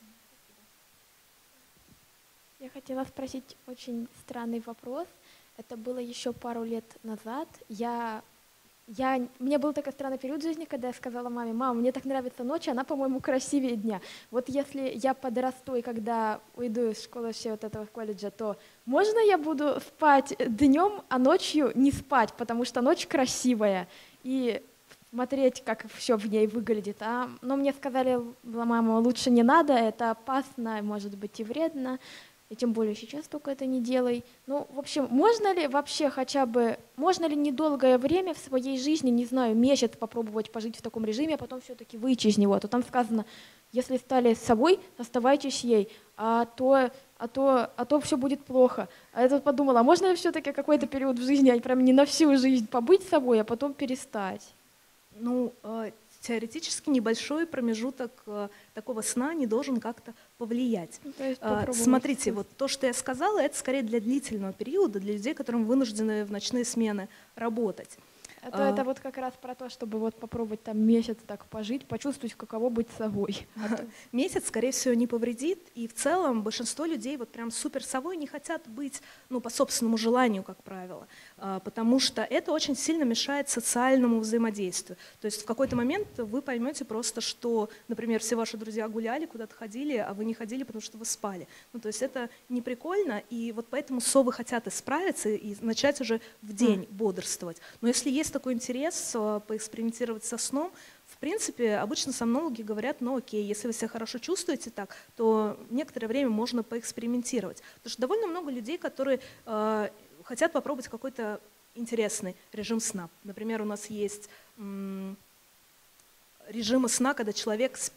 Я хотела спросить очень странный вопрос. Это было еще пару лет назад. Я... Я, у меня был такой странный период в жизни, когда я сказала маме: мама, мне так нравится ночь, она, по-моему, красивее дня. Вот если я подрасту и когда уйду из школы вообще вот этого колледжа, то можно я буду спать днем, а ночью не спать, потому что ночь красивая, и смотреть, как все в ней выглядит. А, но мне сказали: мама, лучше не надо, это опасно, может быть и вредно. И тем более сейчас только это не делай. Ну, в общем, можно ли вообще хотя бы, можно ли недолгое время в своей жизни, не знаю, месяц попробовать пожить в таком режиме, а потом все-таки выйти из него? А то там сказано: если стали собой, оставайтесь ей, а то, а то, а то все будет плохо. А я тут подумала, а можно ли все-таки какой-то период в жизни, а прям не на всю жизнь, побыть собой, а потом перестать? Ну, теоретически небольшой промежуток такого сна не должен как-то повлиять. Ну, смотрите, вот то, что я сказала, это скорее для длительного периода, для людей, которым вынуждены в ночные смены работать. А то а, это вот как раз про то, чтобы вот попробовать там месяц так пожить, почувствовать, каково быть совой. Месяц, скорее всего, не повредит, и в целом большинство людей вот прям супер совой не хотят быть, ну, по собственному желанию, как правило, потому что это очень сильно мешает социальному взаимодействию. То есть в какой-то момент вы поймете просто, что, например, все ваши друзья гуляли, куда-то ходили, а вы не ходили, потому что вы спали. Ну, то есть это не прикольно, и вот поэтому совы хотят исправиться и начать уже в день бодрствовать. Но если есть такой интерес поэкспериментировать со сном, в принципе, обычно сомнологи говорят: ну окей, если вы себя хорошо чувствуете так, то некоторое время можно поэкспериментировать. Потому что довольно много людей, которые э, хотят попробовать какой-то интересный режим сна. Например, у нас есть м, режимы сна, когда человек спит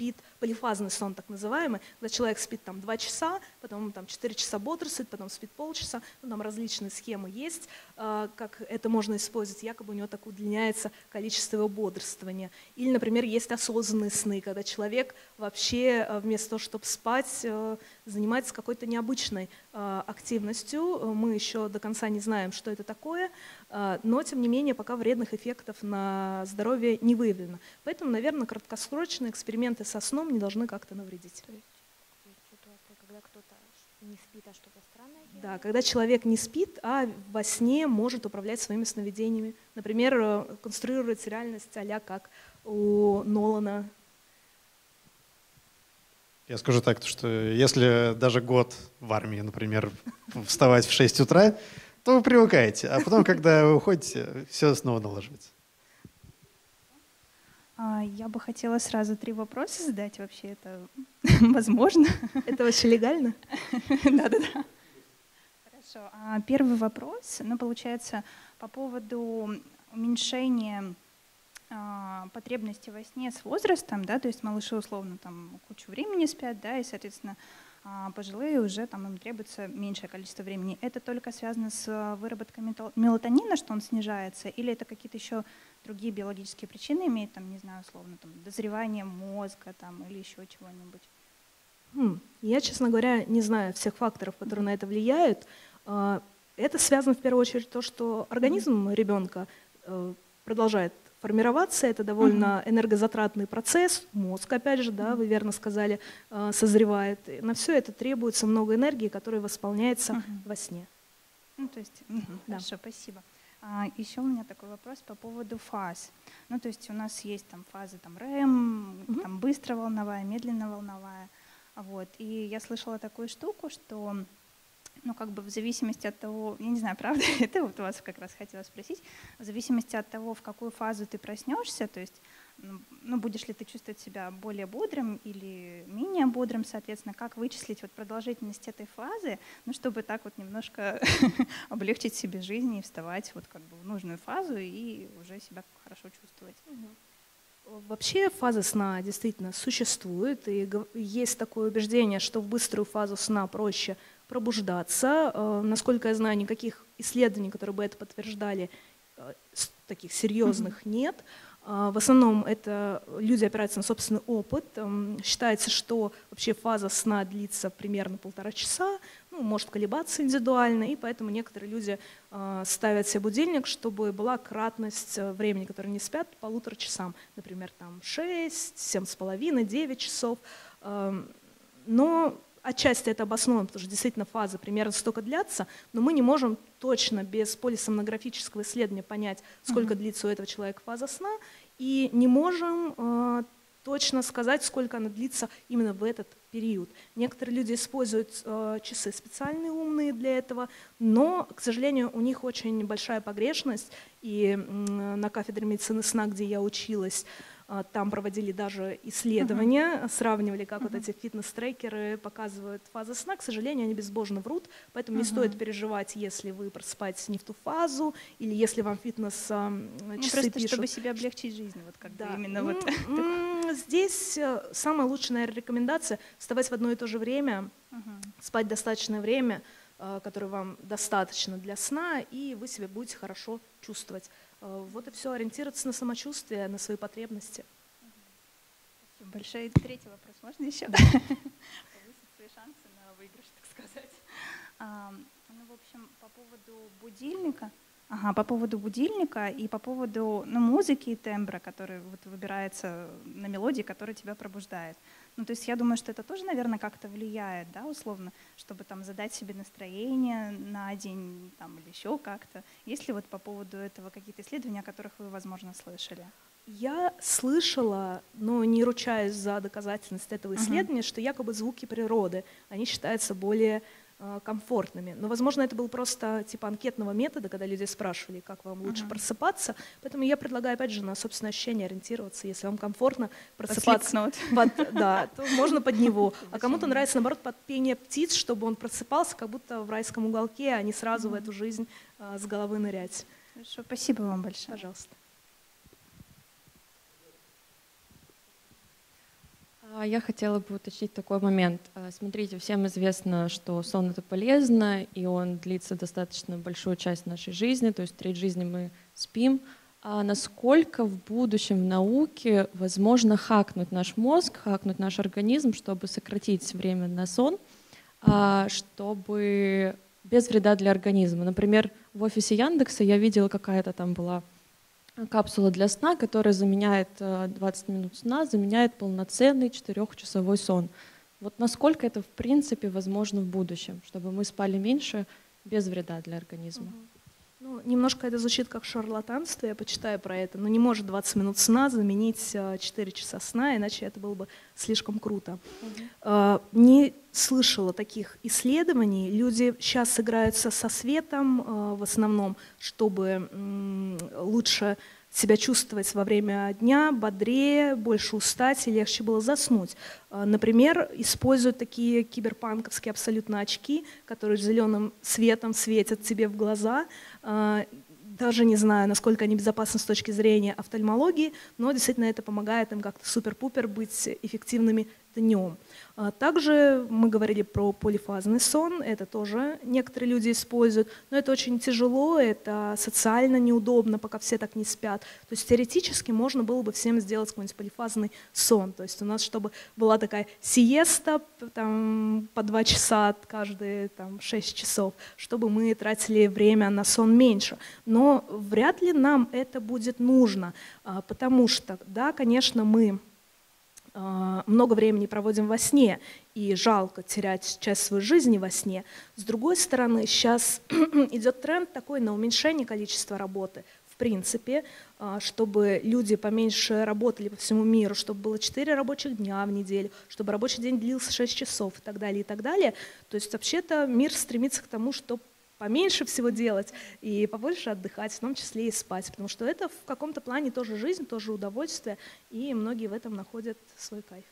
полифазный сон так называемый, когда человек спит там два часа, потом там четыре часа бодрствует, потом спит полчаса, ну, там различные схемы есть, как это можно использовать, якобы у него так удлиняется количество его бодрствования. Или, например, есть осознанные сны, когда человек вообще вместо того, чтобы спать, занимается какой-то необычной активностью. Мы еще до конца не знаем, что это такое, но, тем не менее, пока вредных эффектов на здоровье не выявлено. Поэтому, наверное, краткосрочные эксперименты со сном не должны как-то навредить. То есть, ситуация, когда кто-то не спит, а что-то странное делает? Да, когда человек не спит, а во сне может управлять своими сновидениями. Например, конструирует реальность а-ля как у Нолана. Я скажу так, что если даже год в армии, например, вставать в шесть утра, то вы привыкаете, а потом, когда вы уходите, все снова налаживается. Я бы хотела сразу три вопроса задать. Вообще это возможно? Это вообще легально? Да-да-да. Хорошо. Первый вопрос, ну, получается, по поводу уменьшения потребности во сне с возрастом, да, то есть малыши условно там кучу времени спят, да, и, соответственно, пожилые уже там им требуется меньшее количество времени. Это только связано с выработкой мелатонина, что он снижается, или это какие-то еще другие биологические причины имеют, там, не знаю, условно, там, дозревание мозга там, или еще чего-нибудь? Хм. Я, честно говоря, не знаю всех факторов, которые на это влияют. Это связано в первую очередь с тем, что организм ребенка продолжает формироваться, это довольно энергозатратный процесс, мозг, опять же, да, вы верно сказали, созревает. И на все это требуется много энергии, которая восполняется uh-huh. во сне. Ну, то есть, uh-huh. да. Хорошо, спасибо. А, еще у меня такой вопрос по поводу фаз. Ну, то есть у нас есть там фазы там рэм, uh-huh. там быстроволновая, медленноволновая. Вот. И я слышала такую штуку, что ну, как бы в зависимости от того, я не знаю, правда, это вот вас как раз хотела спросить, в зависимости от того, в какую фазу ты проснешься, то есть, ну, будешь ли ты чувствовать себя более бодрым или менее бодрым, соответственно, как вычислить вот продолжительность этой фазы, ну, чтобы так вот немножко облегчить себе жизнь и вставать вот как бы в нужную фазу и уже себя хорошо чувствовать. Вообще фаза сна действительно существует, и есть такое убеждение, что в быструю фазу сна проще пробуждаться. Насколько я знаю, никаких исследований, которые бы это подтверждали, таких серьезных нет. В основном это люди опираются на собственный опыт. Считается, что вообще фаза сна длится примерно полтора часа, ну, может колебаться индивидуально, и поэтому некоторые люди ставят себе будильник, чтобы была кратность времени, которое не спят, полутора часам. Например, там шесть, семь с половиной, девять часов. Но отчасти это обосновано, потому что действительно фазы примерно столько длятся, но мы не можем точно без полисомнографического исследования понять, сколько mm-hmm. длится у этого человека фаза сна, и не можем э, точно сказать, сколько она длится именно в этот период. Некоторые люди используют э, часы специальные умные для этого, но, к сожалению, у них очень большая погрешность, и э, на кафедре медицины сна, где я училась, там проводили даже исследования, uh-huh. сравнивали, как uh-huh. вот эти фитнес-трекеры показывают фазы сна. К сожалению, они безбожно врут, поэтому uh-huh. не стоит переживать, если вы просыпаетесь не в ту фазу, или если вам фитнес-часы ну, просто пишут. чтобы себе облегчить жизнь. Вот как да. именно mm-hmm. вот. Mm-hmm. Здесь самая лучшая, наверное, рекомендация – вставать в одно и то же время, uh-huh. спать достаточное время, которое вам достаточно для сна, и вы себя будете хорошо чувствовать. Вот и все, ориентироваться на самочувствие, на свои потребности. Спасибо большое. Третий вопрос можно еще? Да. Повысить свои шансы на выигрыш, так сказать. А, ну, в общем, по поводу будильника, ага, по поводу будильника и по поводу ну, музыки и тембра, который вот выбирается на мелодии, которая тебя пробуждает. Ну, то есть я думаю, что это тоже, наверное, как-то влияет, да, условно, чтобы там задать себе настроение на день там, или еще как-то. Есть ли вот по поводу этого какие-то исследования, о которых вы, возможно, слышали? Я слышала, но не ручаюсь за доказательность этого исследования, uh-huh. что якобы звуки природы, они считаются более э, комфортными. Но, возможно, это был просто типа анкетного метода, когда люди спрашивали, как вам лучше uh-huh. просыпаться. Поэтому я предлагаю, опять же, на собственное ощущение ориентироваться. Если вам комфортно просыпаться, под, да, то можно под него. А кому-то нравится, наоборот, под пение птиц, чтобы он просыпался, как будто в райском уголке, а не сразу uh-huh. в эту жизнь э, с головы нырять. Хорошо, спасибо вам большое. Пожалуйста. А Я хотела бы уточнить такой момент. А, Смотрите, всем известно, что сон — это полезно, и он длится достаточно большую часть нашей жизни, то есть треть жизни мы спим. А насколько в будущем в науке возможно хакнуть наш мозг, хакнуть наш организм, чтобы сократить время на сон, а, чтобы без вреда для организма? Например, в офисе Яндекса я видела, какая-то там была капсула для сна, которая заменяет э, двадцать минут сна, заменяет полноценный четырехчасовой сон. Вот насколько это в принципе возможно в будущем, чтобы мы спали меньше без вреда для организма? Ну, немножко это звучит как шарлатанство, я почитаю про это, но не может двадцать минут сна заменить четыре часа сна, иначе это было бы слишком круто. Uh-huh. Не слышала таких исследований. Люди сейчас играются со светом в основном, чтобы лучше себя чувствовать во время дня, бодрее, больше устать и легче было заснуть. Например, используют такие киберпанковские абсолютно очки, которые зеленым светом светят тебе в глаза. Даже не знаю, насколько они безопасны с точки зрения офтальмологии, но действительно это помогает им как-то супер-пупер быть эффективными днем. Также мы говорили про полифазный сон, это тоже некоторые люди используют, но это очень тяжело, это социально неудобно, пока все так не спят. То есть теоретически можно было бы всем сделать какой-нибудь полифазный сон, то есть у нас, чтобы была такая сиеста там, по два часа каждые там, шесть часов, чтобы мы тратили время на сон меньше. Но вряд ли нам это будет нужно, потому что, да, конечно, мы много времени проводим во сне, и жалко терять часть своей жизни во сне. С другой стороны, сейчас идет тренд такой на уменьшение количества работы. В принципе, чтобы люди поменьше работали по всему миру, чтобы было четыре рабочих дня в неделю, чтобы рабочий день длился шесть часов и так далее, и так далее. То есть вообще-то мир стремится к тому, чтобы поменьше всего делать и побольше отдыхать, в том числе и спать, потому что это в каком-то плане тоже жизнь, тоже удовольствие, и многие в этом находят свой кайф.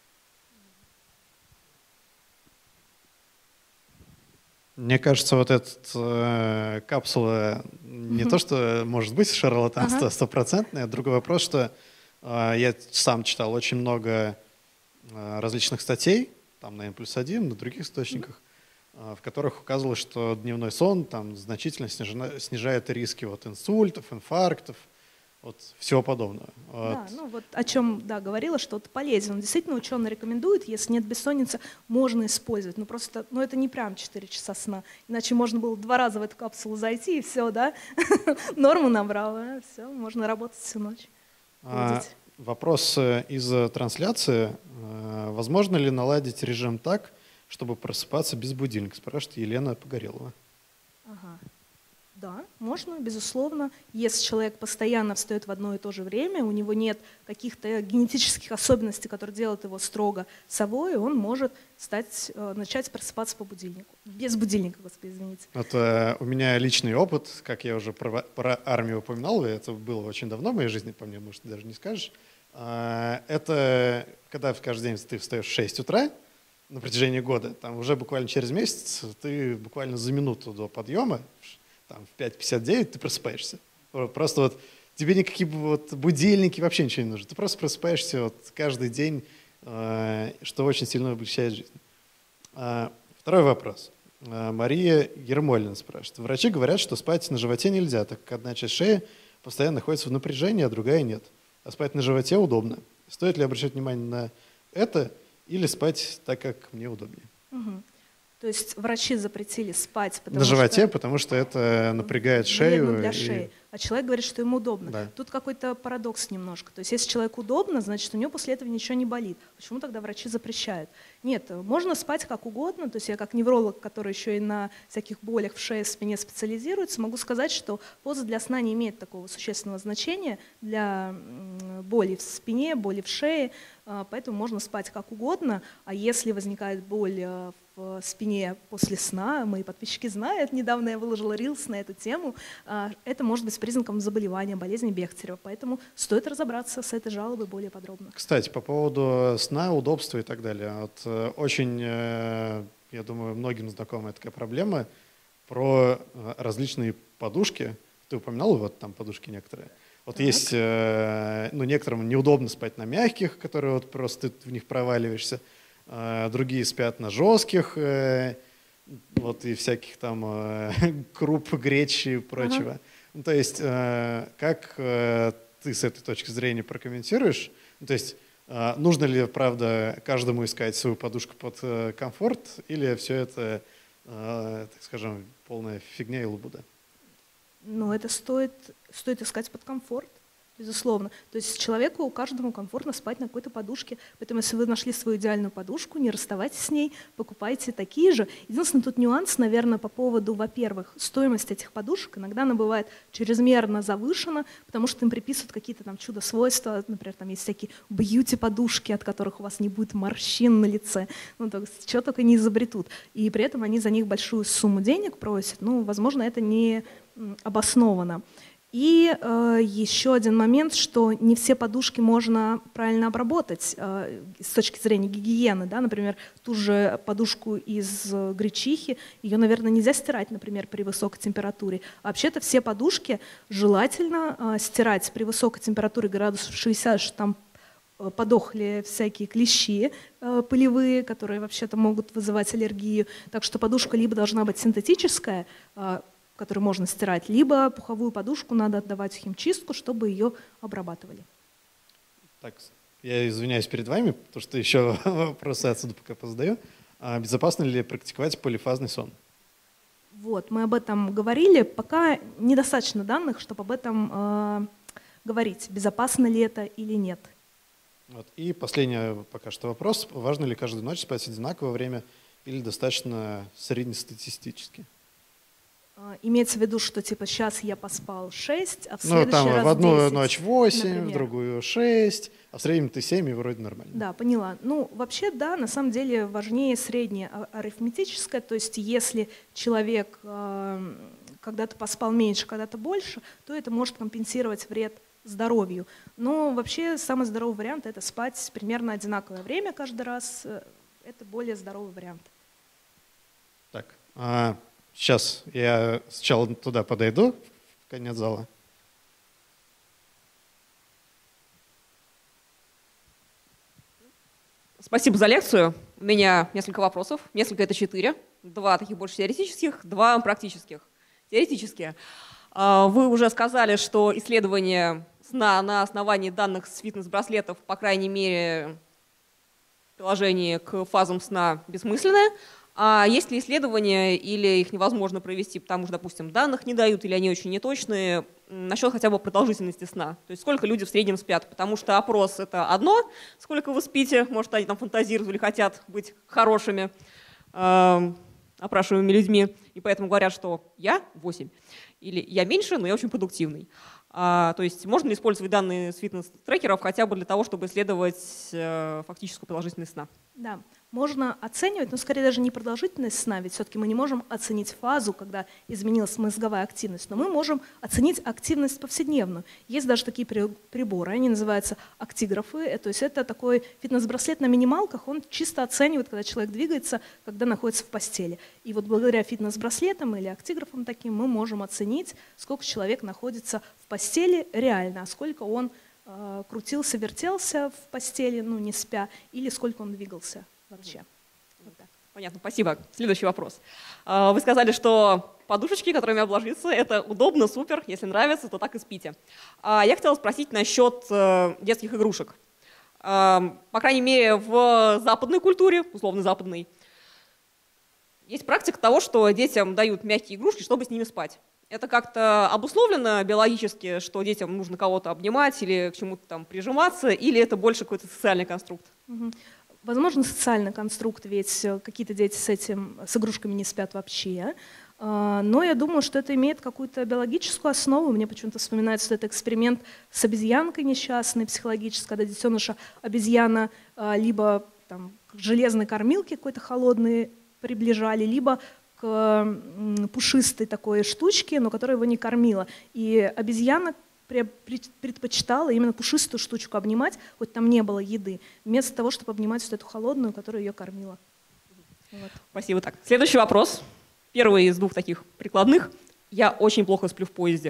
Мне кажется, вот эта э, капсула не то, что может быть шарлатанство стопроцентное, другой вопрос, что э, я сам читал очень много э, различных статей, там на эм плюс один, на других источниках, в которых указывалось, что дневной сон там значительно снижает, снижает риски вот, инсультов, инфарктов, вот, всего подобного. Вот. Да, ну вот о чем да, говорила, что это полезно. Действительно, ученые рекомендуют, если нет бессонницы, можно использовать. Ну просто, ну это не прям четыре часа сна. Иначе можно было два раза в эту капсулу зайти и все, да, норму набрала, все, можно работать всю ночь. А, вопрос из трансляции. Возможно ли наладить режим так, чтобы просыпаться без будильника, спрашивает Елена Погорелова. Ага. Да, можно, безусловно. Если человек постоянно встает в одно и то же время, у него нет каких-то генетических особенностей, которые делают его строго совой, он может стать, начать просыпаться по будильнику. Без будильника, господи, извините. Вот, э, у меня личный опыт, как я уже про, про армию упоминал, это было очень давно в моей жизни, по мне, может, даже не скажешь. Э, это когда каждый день ты встаешь в шесть утра, на протяжении года, там уже буквально через месяц, ты буквально за минуту до подъема, там, в пять пятьдесят девять ты просыпаешься. Просто вот тебе никакие вот будильники, вообще ничего не нужно. Ты просто просыпаешься вот каждый день, э, что очень сильно облегчает жизнь. Э, второй вопрос. Э, Мария Ермолина спрашивает. Врачи говорят, что спать на животе нельзя, так как одна часть шеи постоянно находится в напряжении, а другая нет. А спать на животе удобно. Стоит ли обращать внимание на это или спать так, как мне удобнее? Угу. То есть врачи запретили спать, потому на животе, что потому что это напрягает шею. для и... шеи. А человек говорит, что ему удобно. Да. Тут какой-то парадокс немножко. То есть если человеку удобно, значит, у него после этого ничего не болит. Почему тогда врачи запрещают? Нет, можно спать как угодно. То есть я как невролог, который еще и на всяких болях в шее, спине специализируется, могу сказать, что поза для сна не имеет такого существенного значения для боли в спине, боли в шее. Поэтому можно спать как угодно. А если возникает боль в спине после сна, мои подписчики знают, недавно я выложила рилс на эту тему, это может быть признаком заболевания, болезни Бехтерева. Поэтому стоит разобраться с этой жалобой более подробно. Кстати, по поводу сна, удобства и так далее. Вот очень, я думаю, многим знакома такая проблема про различные подушки. Ты упоминал вот там подушки некоторые. Вот Так. есть, э, ну, некоторым неудобно спать на мягких, которые вот просто ты в них проваливаешься, э, другие спят на жестких, э, вот и всяких там э, круп, гречи и прочего. Ага. Ну, то есть, э, как э, ты с этой точки зрения прокомментируешь? Ну, то есть, э, нужно ли, правда, каждому искать свою подушку под э, комфорт, или все это, э, так скажем, полная фигня и лабуда? Ну, это стоит, стоит искать под комфорт, безусловно. То есть человеку, каждому комфортно спать на какой-то подушке. Поэтому, если вы нашли свою идеальную подушку, не расставайтесь с ней, покупайте такие же. Единственный тут нюанс, наверное, по поводу, во-первых, стоимость этих подушек. Иногда она бывает чрезмерно завышена, потому что им приписывают какие-то там чудо-свойства. Например, там есть всякие бьюти-подушки, от которых у вас не будет морщин на лице. Ну, то есть, что только не изобретут. И при этом они за них большую сумму денег просят. Ну, возможно, это не обосновано. И э, еще один момент, что не все подушки можно правильно обработать э, с точки зрения гигиены. Да? Например, ту же подушку из э, гречихи, ее, наверное, нельзя стирать, например, при высокой температуре. А вообще-то все подушки желательно э, стирать при высокой температуре градусов шестьдесят, что там э, подохли всякие клещи э, пылевые, которые вообще-то могут вызывать аллергию. Так что подушка либо должна быть синтетическая, э, которую можно стирать, либо пуховую подушку надо отдавать в химчистку, чтобы ее обрабатывали. Так, я извиняюсь перед вами, потому что еще вопросы отсюда пока позадаю. А безопасно ли практиковать полифазный сон? Вот, мы об этом говорили. Пока недостаточно данных, чтобы об этом э, говорить, безопасно ли это или нет. Вот. И последний пока что вопрос. Важно ли каждую ночь спать одинаковое время или достаточно среднестатистически? Имеется в виду, что типа сейчас я поспал шесть, а в Ну, следующий там раз в одну десять, ночь восемь, например. в другую шесть, а в среднем ты семь, и вроде нормально. Да, поняла. Ну, вообще, да, на самом деле важнее среднее арифметическое, то есть если человек э, когда-то поспал меньше, когда-то больше, то это может компенсировать вред здоровью. Но вообще самый здоровый вариант – это спать примерно одинаковое время каждый раз. Это более здоровый вариант. Так, а сейчас я сначала туда подойду, в конец зала. Спасибо за лекцию. У меня несколько вопросов. Несколько — это четыре. Два таких больше теоретических, два практических. Теоретические. Вы уже сказали, что исследование сна на основании данных с фитнес-браслетов, по крайней мере, приложение к фазам сна бессмысленное. А есть ли исследования, или их невозможно провести, потому что, допустим, данных не дают, или они очень неточные, насчет хотя бы продолжительности сна? То есть сколько люди в среднем спят? Потому что опрос — это одно, сколько вы спите, может, они там фантазируют или хотят быть хорошими, э, опрашиваемыми людьми, и поэтому говорят, что я восемь, или я меньше, но я очень продуктивный. А, то есть можно ли использовать данные с фитнес-трекеров хотя бы для того, чтобы исследовать э, фактическую продолжительность сна? Да, можно оценивать, но скорее даже не продолжительность сна, ведь все-таки мы не можем оценить фазу, когда изменилась мозговая активность, но мы можем оценить активность повседневную. Есть даже такие приборы, они называются актиграфы, то есть это такой фитнес-браслет на минималках, он чисто оценивает, когда человек двигается, когда находится в постели. И вот благодаря фитнес-браслетам или актиграфам таким мы можем оценить, сколько человек находится в постели реально, а сколько он э, крутился, вертелся в постели, ну не спя, или сколько он двигался вообще. Вот так. Понятно, спасибо. Следующий вопрос. Вы сказали, что подушечки, которыми обложиться, это удобно, супер, если нравится, то так и спите. Я хотела спросить насчет детских игрушек. По крайней мере, в западной культуре, условно западной, есть практика того, что детям дают мягкие игрушки, чтобы с ними спать. Это как-то обусловлено биологически, что детям нужно кого-то обнимать или к чему-то там прижиматься, или это больше какой-то социальный конструкт? Угу. Возможно, социальный конструкт, ведь какие-то дети с этим, с игрушками не спят вообще. Но я думаю, что это имеет какую-то биологическую основу. Мне почему-то вспоминается, что это эксперимент с обезьянкой несчастной, психологической, когда детеныша обезьяна либо там, к железной кормилке какой-то холодной приближали, либо к пушистой такой штучке, но которая его не кормила. И обезьяна предпочитала именно пушистую штучку обнимать, хоть там не было еды, вместо того, чтобы обнимать вот эту холодную, которая ее кормила. Вот. Спасибо. Так, следующий вопрос. Первый из двух таких прикладных. Я очень плохо сплю в поезде.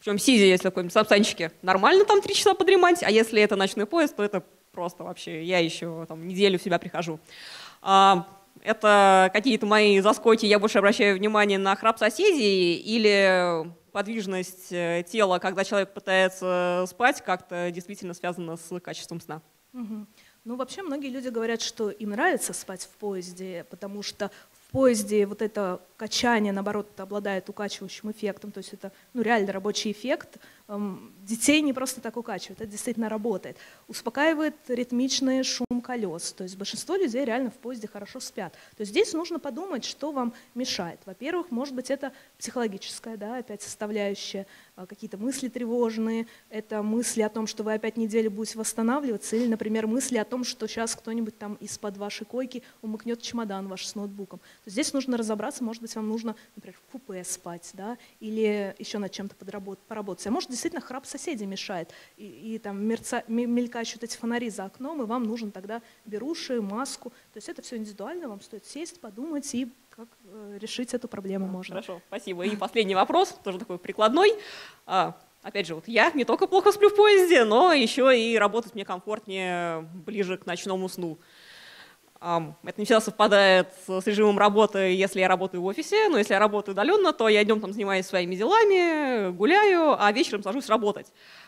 Причем сидя, если в каком-нибудь Сапсанчике, нормально там три часа подремать, а если это ночной поезд, то это просто вообще, я еще там неделю в себя прихожу. А, это какие-то мои заскоки, я больше обращаю внимание на храп соседей или подвижность тела, когда человек пытается спать, как-то действительно связано с качеством сна. Угу. Ну, вообще, многие люди говорят, что им нравится спать в поезде, потому что в поезде вот это качание, наоборот, обладает укачивающим эффектом, то есть это ну, реально рабочий эффект. Детей не просто так укачивают, это действительно работает. Успокаивает ритмичный шум колес, то есть большинство людей реально в поезде хорошо спят. То есть здесь нужно подумать, что вам мешает. Во-первых, может быть, это психологическая, да, опять составляющая, какие-то мысли тревожные, это мысли о том, что вы опять неделю будете восстанавливаться, или, например, мысли о том, что сейчас кто-нибудь там из-под вашей койки умыкнет чемодан ваш с ноутбуком. То есть здесь нужно разобраться, может быть, вам нужно, например, в купе спать, да, или еще над чем-то поработать. А может, действительно храп соседей мешает, и, и там мерца, мелькают эти фонари за окном, и вам нужен тогда беруши, маску. То есть это все индивидуально, вам стоит сесть, подумать и как э, решить эту проблему можно. Хорошо, спасибо. И последний вопрос, тоже такой прикладной. А, опять же, вот я не только плохо сплю в поезде, но еще и работать мне комфортнее ближе к ночному сну. Это не всегда совпадает с режимом работы, если я работаю в офисе, но если я работаю удаленно, то я днем там занимаюсь своими делами, гуляю, а вечером сажусь работать.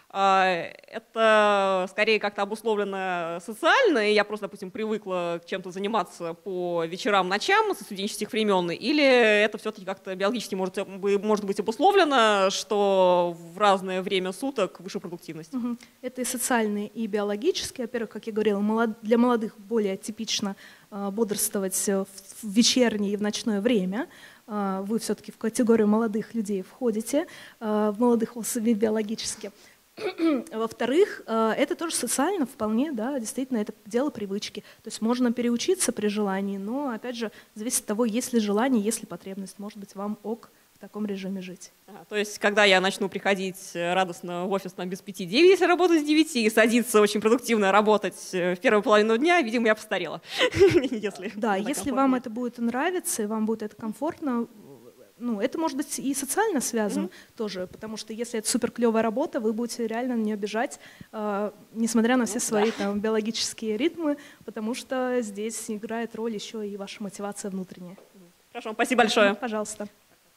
Это скорее как-то обусловлено социально, и я просто, допустим, привыкла чем-то заниматься по вечерам, ночам со студенческих времен, или это все-таки как-то биологически может, может быть обусловлено, что в разное время суток выше продуктивность? Угу. Это и социальный, и биологический. Во-первых, как я говорила, для молодых более типично бодрствовать в вечернее и в ночное время. Вы все-таки в категорию молодых людей входите, в молодых особей биологически. Во-вторых, это тоже социально вполне, да, действительно, это дело привычки. То есть можно переучиться при желании, но, опять же, зависит от того, есть ли желание, есть ли потребность. Может быть, вам ок в таком режиме жить. А, то есть, когда я начну приходить радостно в офис там, без пяти девять, если работать с девяти, и садиться очень продуктивно работать в первую половину дня, видимо, я постарела. Да, если вам это будет нравиться, и вам будет это комфортно, ну, это может быть и социально связано mm-hmm. тоже, потому что если это супер клевая работа, вы будете реально на нее бежать, э, несмотря на все ну, свои да. там, биологические ритмы, потому что здесь играет роль еще и ваша мотивация внутренняя. Хорошо, спасибо большое. Ну, пожалуйста.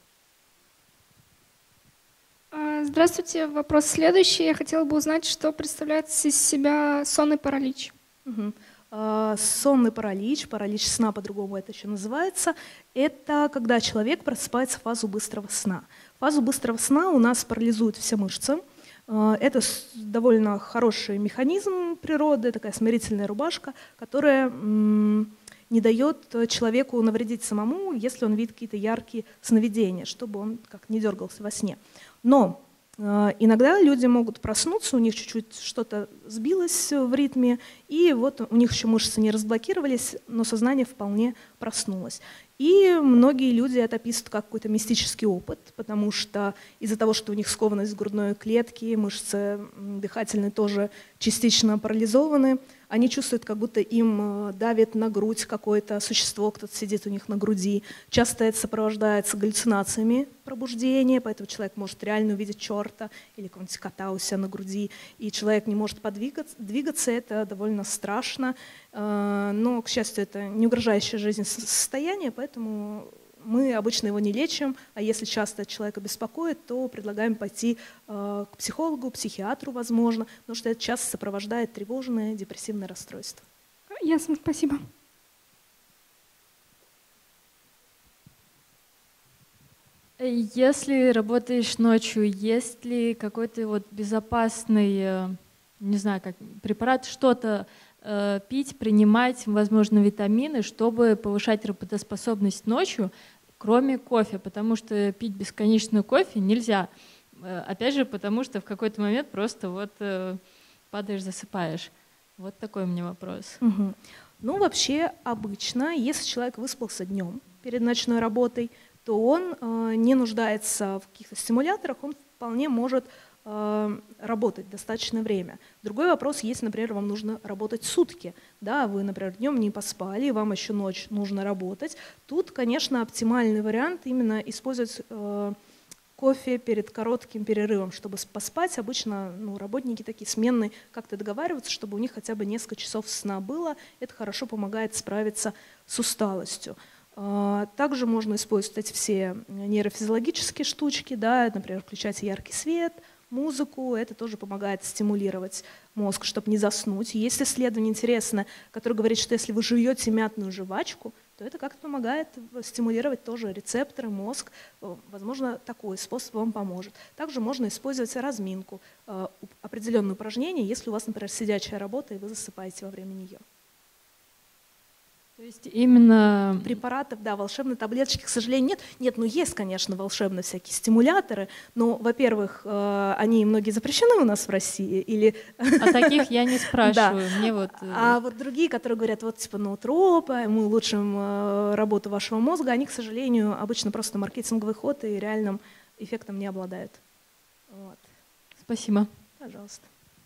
Здравствуйте, вопрос следующий. Я хотела бы узнать, что представляет из себя сонный паралич. Угу. Сонный паралич, паралич сна по-другому это еще называется, это когда человек просыпается в фазу быстрого сна. В фазу быстрого сна у нас парализуют все мышцы. Это довольно хороший механизм природы, такая смирительная рубашка, которая не дает человеку навредить самому, если он видит какие-то яркие сновидения, чтобы он как не дергался во сне. Но иногда люди могут проснуться, у них чуть-чуть что-то сбилось в ритме, и вот у них еще мышцы не разблокировались, но сознание вполне проснулось. И многие люди это описывают как какой-то мистический опыт, потому что из-за того, что у них скованность грудной клетки, мышцы дыхательные тоже частично парализованы, они чувствуют, как будто им давит на грудь какое-то существо, кто-то сидит у них на груди. Часто это сопровождается галлюцинациями пробуждения, поэтому человек может реально увидеть черта или какого-нибудь кота у себя на груди, и человек не может подвигаться, двигаться, это довольно страшно, но, к счастью, это не угрожающее жизни состояние, поэтому мы обычно его не лечим, а если часто человека беспокоит, то предлагаем пойти э, к психологу, психиатру, возможно, потому что это часто сопровождает тревожное, депрессивное расстройство. Ясно, спасибо. Если работаешь ночью, есть ли какой-то вот безопасный, не знаю, как препарат, что-то э, пить, принимать, возможно, витамины, чтобы повышать работоспособность ночью, кроме кофе, потому что пить бесконечную кофе нельзя. Опять же, потому что в какой-то момент просто вот падаешь, засыпаешь. Вот такой у меня вопрос. Угу. Ну, вообще, обычно, если человек выспался днем перед ночной работой, то он э, не нуждается в каких-то стимуляторах, он вполне может э, работать достаточное время. Другой вопрос, если, например, вам нужно работать сутки, да, вы, например, днем не поспали, вам еще ночь нужно работать, тут, конечно, оптимальный вариант именно использовать э, кофе перед коротким перерывом, чтобы поспать. Обычно ну, работники такие сменные как-то договариваются, чтобы у них хотя бы несколько часов сна было. Это хорошо помогает справиться с усталостью. Также можно использовать эти все нейрофизиологические штучки, да, например, включать яркий свет, музыку. Это тоже помогает стимулировать мозг, чтобы не заснуть. Есть исследование интересное, которое говорит, что если вы жуете мятную жвачку, то это как-то помогает стимулировать тоже рецепторы, мозг. Возможно, такой способ вам поможет. Также можно использовать разминку, определенные упражнения, если у вас, например, сидячая работа, и вы засыпаете во время нее. То есть именно... Препаратов, да, волшебной таблеточки, к сожалению, нет. Нет, ну есть, конечно, волшебные всякие стимуляторы, но, во-первых, они многие запрещены у нас в России, или... О таких я не спрашиваю. Мне вот... А вот другие, которые говорят, вот типа ноутропа, мы улучшим работу вашего мозга, они, к сожалению, обычно просто маркетинговый ход и реальным эффектом не обладают. Вот. Спасибо. Пожалуйста.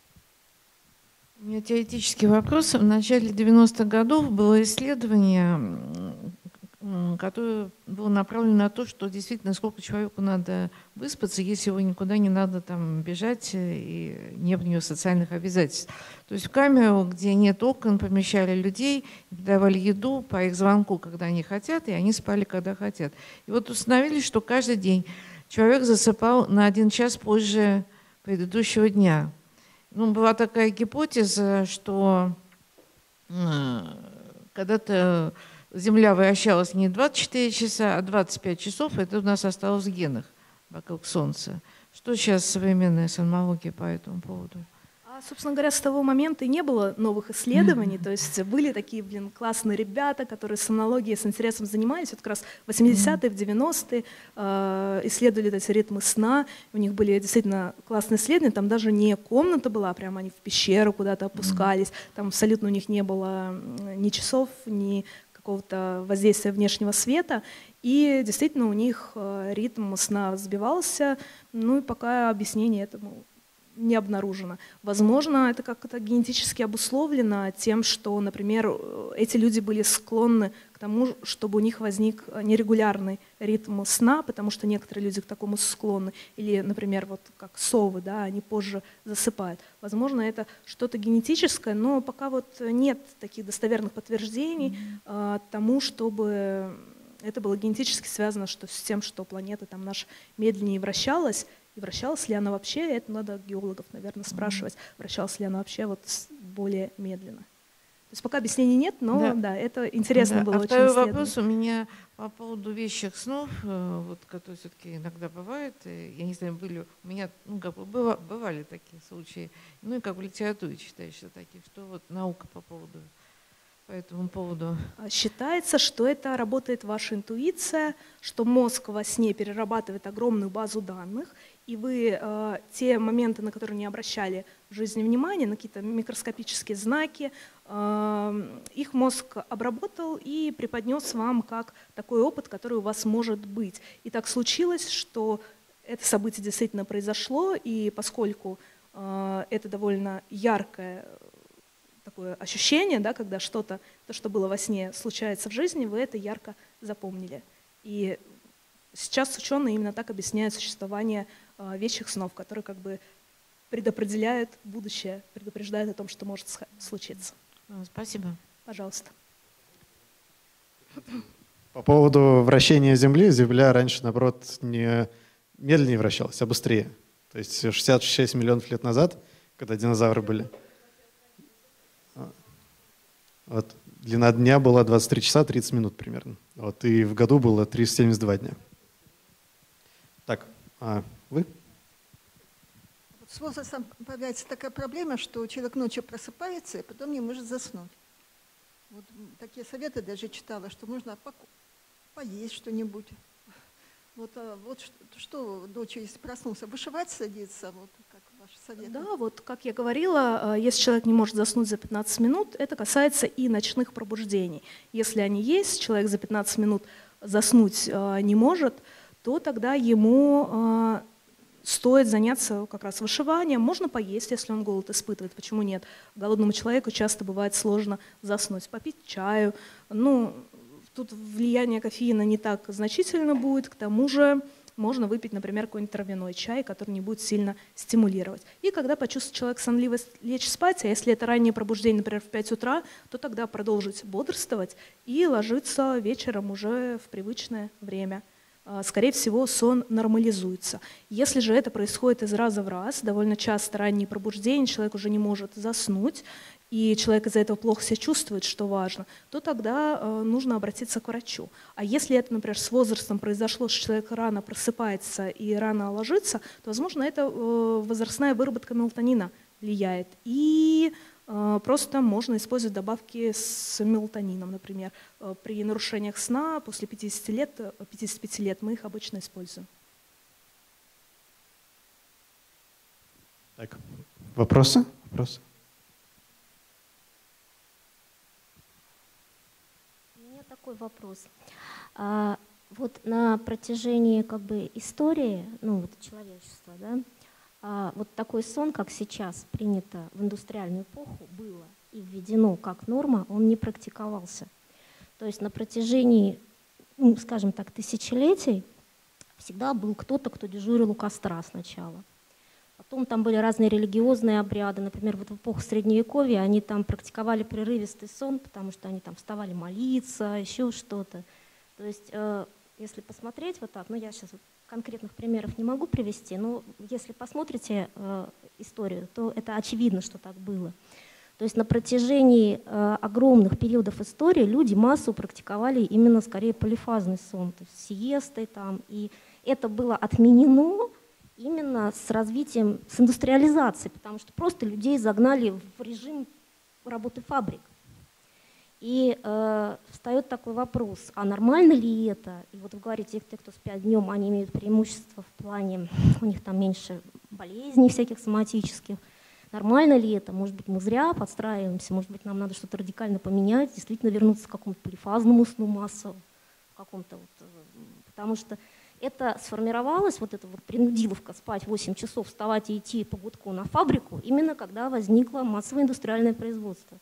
У меня теоретический вопрос. В начале девяностых годов было исследование, которое было направлено на то, что действительно сколько человеку надо выспаться, если его никуда не надо там бежать и нет у него социальных обязательств. То есть в камеру, где нет окон, помещали людей, давали еду по их звонку, когда они хотят, и они спали, когда хотят. И вот установили, что каждый день человек засыпал на один час позже предыдущего дня. Ну, была такая гипотеза, что когда-то Земля вращалась не двадцать четыре часа, а двадцать пять часов, это у нас осталось в генах вокруг Солнца. Что сейчас современная сомнология по этому поводу? А, собственно говоря, с того момента и не было новых исследований, то есть были такие, блин, классные ребята, которые сомнологией с интересом занимались, вот как раз в восьмидесятые, в девяностые э, исследовали эти ритмы сна, у них были действительно классные исследования, там даже не комната была, прямо они в пещеру куда-то опускались, там абсолютно у них не было ни часов, ни какого-то воздействия внешнего света, и действительно у них ритм сна сбивался, ну и пока объяснение этому не обнаружено. Возможно, это как-то генетически обусловлено тем, что, например, эти люди были склонны к тому, чтобы у них возник нерегулярный ритм сна, потому что некоторые люди к такому склонны. Или, например, вот как совы, да, они позже засыпают. Возможно, это что-то генетическое, но пока вот нет таких достоверных подтверждений mm-hmm. тому, чтобы это было генетически связано что, с тем, что планета там наша медленнее вращалась. И вращалась ли она вообще, это надо геологов, наверное, спрашивать, вращалась ли она вообще вот более медленно. То есть пока объяснений нет, но да, да это интересно да. было а очень второй исследовать. Вопрос у меня по поводу вещих снов, вот, которые все-таки иногда бывают. Я не знаю, были у меня, ну, как бы бывали такие случаи, ну и как в литературе читаешь таких, что вот наука по поводу по этому поводу. Считается, что это работает ваша интуиция, что мозг во сне перерабатывает огромную базу данных, и вы э, те моменты, на которые не обращали в жизни внимания, на какие-то микроскопические знаки, э, их мозг обработал и преподнес вам как такой опыт, который у вас может быть. И так случилось, что это событие действительно произошло, и поскольку э, это довольно яркое такое ощущение, да, когда что-то, то, что было во сне, случается в жизни, вы это ярко запомнили. И сейчас ученые именно так объясняют существование э, вещих снов, которые как бы предопределяют будущее, предупреждают о том, что может случиться. Спасибо. Пожалуйста. По поводу вращения Земли, Земля раньше, наоборот, не медленнее вращалась, а быстрее. То есть шестьдесят шесть миллионов лет назад, когда динозавры были, вот, длина дня была двадцать три часа тридцать минут примерно. Вот, и в году было триста семьдесят два дня. Так, а вы? С возрастом появляется такая проблема, что человек ночью просыпается и потом не может заснуть. Вот такие советы даже читала, что можно поесть что-нибудь. Вот, вот что, что дочь, если проснулся, вышивать садится, вот как ваши советы? Да, вот как я говорила, если человек не может заснуть за пятнадцать минут, это касается и ночных пробуждений. Если они есть, человек за пятнадцать минут заснуть не может, то тогда ему стоит заняться как раз вышиванием. Можно поесть, если он голод испытывает, почему нет? Голодному человеку часто бывает сложно заснуть, попить чаю, ну... Тут влияние кофеина не так значительно будет, к тому же можно выпить, например, какой-нибудь травяной чай, который не будет сильно стимулировать. И когда почувствует человек сонливость, лечь спать, а если это раннее пробуждение, например, в пять утра, то тогда продолжить бодрствовать и ложиться вечером уже в привычное время. Скорее всего, сон нормализуется. Если же это происходит из раза в раз, довольно часто ранние пробуждения, человек уже не может заснуть, и человек из-за этого плохо себя чувствует, что важно, то тогда э, нужно обратиться к врачу. А если это, например, с возрастом произошло, что человек рано просыпается и рано ложится, то, возможно, это э, возрастная выработка мелатонина влияет. И э, просто можно использовать добавки с мелатонином, например. Э, при нарушениях сна после пятидесяти лет, пятидесяти пяти лет мы их обычно используем. Так, вопросы? Вопросы? Такой вопрос. А, вот на протяжении как бы истории, ну вот человечества, да, а, вот такой сон, как сейчас принято в индустриальную эпоху, было и введено как норма, он не практиковался. То есть на протяжении, ну, скажем так, тысячелетий всегда был кто-то, кто дежурил у костра сначала. Потом там были разные религиозные обряды. Например, вот в эпоху Средневековья они там практиковали прерывистый сон, потому что они там вставали молиться, еще что-то. То есть, э, если посмотреть вот так, ну я сейчас вот конкретных примеров не могу привести, но если посмотрите э, историю, то это очевидно, что так было. То есть на протяжении э, огромных периодов истории люди массу практиковали именно скорее полифазный сон, то есть сиестой там, и это было отменено именно с развитием, с индустриализацией, потому что просто людей загнали в режим работы фабрик. И э, встает такой вопрос, а нормально ли это? И вот вы говорите, те, кто спят днем, они имеют преимущество в плане, у них там меньше болезней всяких соматических. Нормально ли это? Может быть, мы зря подстраиваемся, может быть, нам надо что-то радикально поменять, действительно вернуться к какому-то полифазному сну массовому, какому-то вот, потому что это сформировалось, вот эта вот принудиловка спать восемь часов, вставать и идти по гудку на фабрику, именно когда возникло массовое индустриальное производство.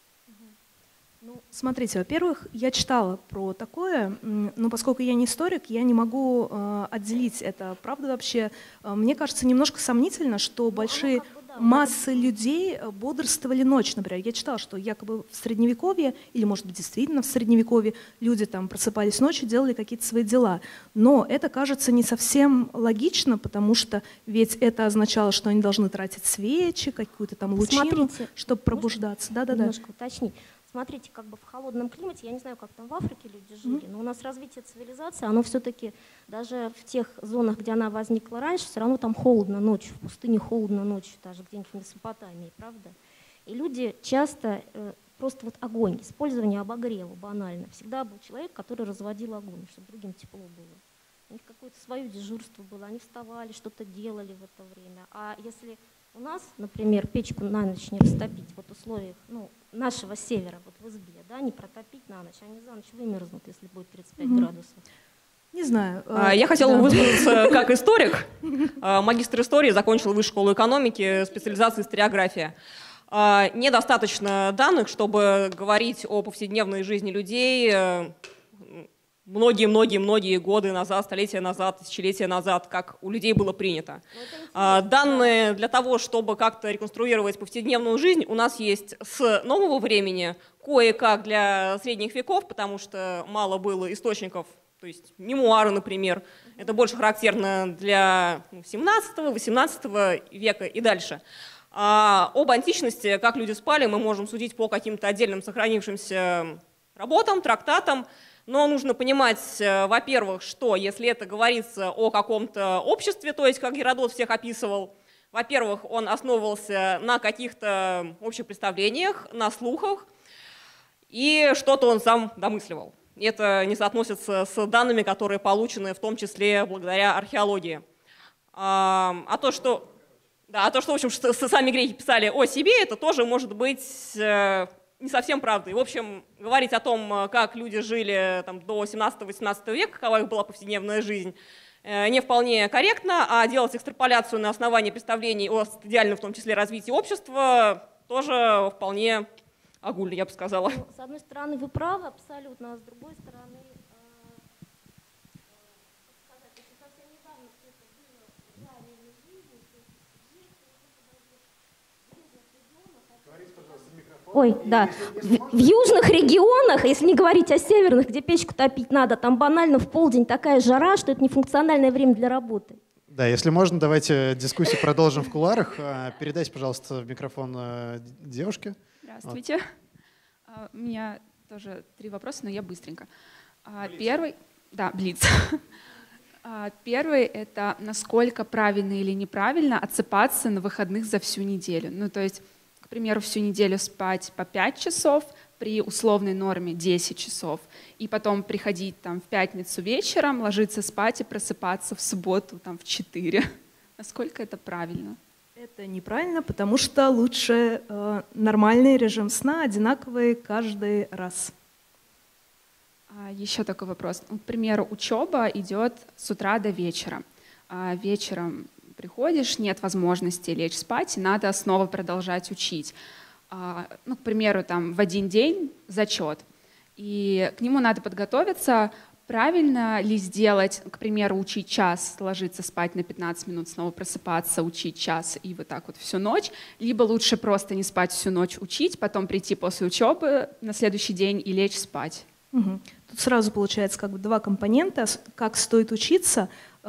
Ну, смотрите, во-первых, я читала про такое, но поскольку я не историк, я не могу э, отделить это. Правда, вообще, э, мне кажется, немножко сомнительно, что большие как бы, да, массы людей бодрствовали ночь, например. Я читала, что якобы в Средневековье, или, может быть, действительно в Средневековье, люди там просыпались ночью, делали какие-то свои дела. Но это кажется не совсем логично, потому что ведь это означало, что они должны тратить свечи, какую-то там лучину, чтобы пробуждаться. Да-да-да. Немножко уточнить. Смотрите, как бы в холодном климате, я не знаю, как там в Африке люди жили, но у нас развитие цивилизации, оно все-таки даже в тех зонах, где она возникла раньше, все равно там холодно ночью, в пустыне холодно ночью, даже где-нибудь в Месопотамии, правда? И люди часто, э, просто вот огонь, использование обогрева банально. Всегда был человек, который разводил огонь, чтобы другим тепло было. У них какое-то свое дежурство было, они вставали, что-то делали в это время. А если у нас, например, печку на ночь не растопить, вот в условиях ну, нашего севера, вот в избе, да, не протопить на ночь, они за ночь вымерзнут, если будет тридцать пять mm-hmm. градусов. Не знаю. Я хотела да. высказаться как историк. Магистр истории, закончил высшую школу экономики, специализация историография. Недостаточно данных, чтобы говорить о повседневной жизни людей многие-многие-многие годы назад, столетия назад, тысячелетия назад, как у людей было принято. Данные для того, чтобы как-то реконструировать повседневную жизнь, у нас есть с нового времени, кое-как для средних веков, потому что мало было источников, то есть мемуары, например, это больше характерно для семнадцатого-восемнадцатого века и дальше. А об античности, как люди спали, мы можем судить по каким-то отдельным сохранившимся работам, трактатам. Но нужно понимать, во-первых, что если это говорится о каком-то обществе, то есть как Геродот всех описывал, во-первых, он основывался на каких-то общих представлениях, на слухах, и что-то он сам домысливал. Это не соотносится с данными, которые получены в том числе благодаря археологии. А, а то, что, да, а то, что в общем, что сами греки писали о себе, это тоже может быть не совсем правдой. В общем, говорить о том, как люди жили там, до семнадцатого-восемнадцатого века, какова их была повседневная жизнь, не вполне корректно, а делать экстраполяцию на основании представлений о идеальном, в том числе, развитии общества, тоже вполне огульно, я бы сказала. Ну, с одной стороны, вы правы абсолютно, а с другой стороны, э, сказать, совсем недавно Ой, да. В, в южных регионах, если не говорить о северных, где печку топить надо, там банально в полдень такая жара, что это нефункциональное время для работы. Да, если можно, давайте дискуссию продолжим в кулуарах. Передайте, пожалуйста, микрофон девушке. Здравствуйте. Вот. У меня тоже три вопроса, но я быстренько. Блиц. Первый, да, блиц. Первый — это насколько правильно или неправильно отсыпаться на выходных за всю неделю. Ну, то есть, к примеру, всю неделю спать по пять часов, при условной норме десять часов, и потом приходить там в пятницу вечером, ложиться спать и просыпаться в субботу там в четыре. Насколько это правильно? Это неправильно, потому что лучше э, нормальный режим сна, одинаковый каждый раз. А еще такой вопрос. К примеру, учеба идет с утра до вечера. А вечером приходишь, нет возможности лечь спать, и надо снова продолжать учить. Ну, к примеру, там в один день зачет, и к нему надо подготовиться. Правильно ли сделать, к примеру, учить час, ложиться спать на пятнадцать минут, снова просыпаться, учить час и вот так вот всю ночь, либо лучше просто не спать всю ночь, учить, потом прийти после учебы на следующий день и лечь спать? Угу. Тут сразу получается как бы два компонента, как стоит учиться.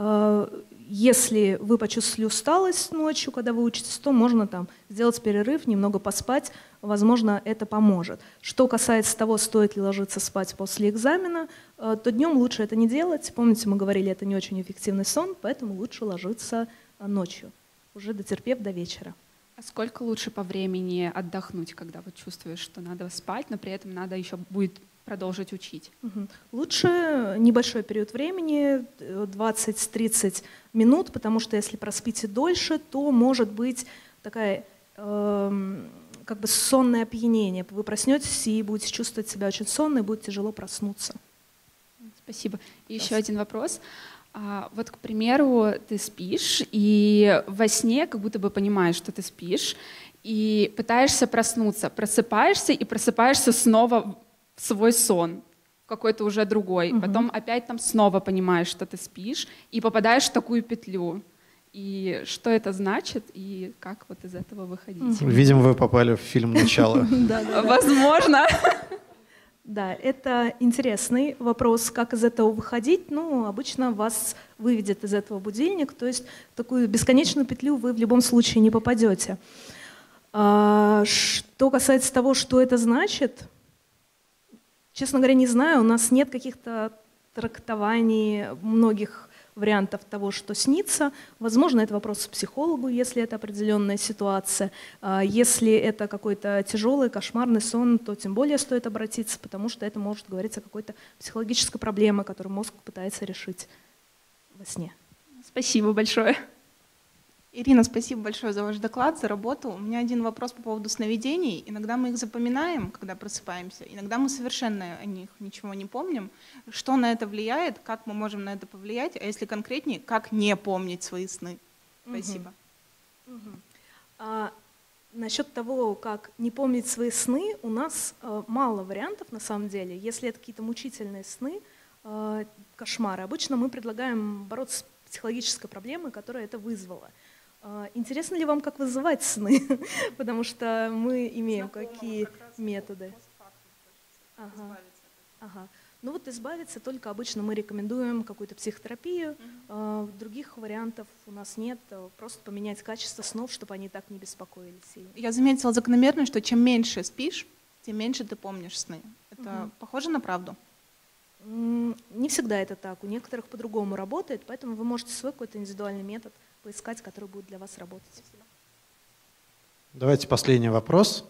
Если вы почувствовали усталость ночью, когда вы учитесь, то можно там сделать перерыв, немного поспать, возможно, это поможет. Что касается того, стоит ли ложиться спать после экзамена, то днем лучше это не делать. Помните, мы говорили, это не очень эффективный сон, поэтому лучше ложиться ночью, уже дотерпев до вечера. А сколько лучше по времени отдохнуть, когда вот чувствуешь, что надо спать, но при этом надо еще будет продолжить учить? Угу. Лучше небольшой период времени, двадцать-тридцать минут, потому что если проспите дольше, то может быть такая э, как бы сонное опьянение. Вы проснетесь и будете чувствовать себя очень сонно, и будет тяжело проснуться. Спасибо. И еще один вопрос. А, вот, к примеру, ты спишь, и во сне как будто бы понимаешь, что ты спишь, и пытаешься проснуться, просыпаешься и просыпаешься снова в свой сон, какой-то уже другой. Угу. Потом опять там снова понимаешь, что ты спишь, и попадаешь в такую петлю. И что это значит, и как вот из этого выходить? Видимо, вы попали в фильм «Начало». Возможно. Да, это интересный вопрос, как из этого выходить. Ну, обычно вас выведет из этого будильник, то есть в такую бесконечную петлю вы в любом случае не попадете. Что касается того, что это значит, честно говоря, не знаю, у нас нет каких-то трактований многих вариантов того, что снится. Возможно, это вопрос к психологу, если это определенная ситуация. Если это какой-то тяжелый, кошмарный сон, то тем более стоит обратиться, потому что это может говорить о какой-то психологической проблеме, которую мозг пытается решить во сне. Спасибо большое. Ирина, спасибо большое за ваш доклад, за работу. У меня один вопрос по поводу сновидений. Иногда мы их запоминаем, когда просыпаемся, иногда мы совершенно о них ничего не помним. Что на это влияет, как мы можем на это повлиять, а если конкретнее, как не помнить свои сны? Спасибо. Угу. Угу. А, насчет того, как не помнить свои сны, у нас а, мало вариантов на самом деле. Если это какие-то мучительные сны, а, кошмары, обычно мы предлагаем бороться с психологической проблемой, которая это вызвала. Интересно ли вам, как вызывать сны? Потому что мы имеем какие методы. Ага. Ага. Ну вот избавиться только обычно мы рекомендуем какую-то психотерапию. Mm-hmm. Других вариантов у нас нет. Просто поменять качество снов, чтобы они так не беспокоили сильно. Я заметила закономерность, что чем меньше спишь, тем меньше ты помнишь сны. Это mm-hmm. похоже на правду? Не всегда это так. У некоторых по-другому работает, поэтому вы можете свой какой-то индивидуальный метод поискать, который будет для вас работать. Давайте последний вопрос.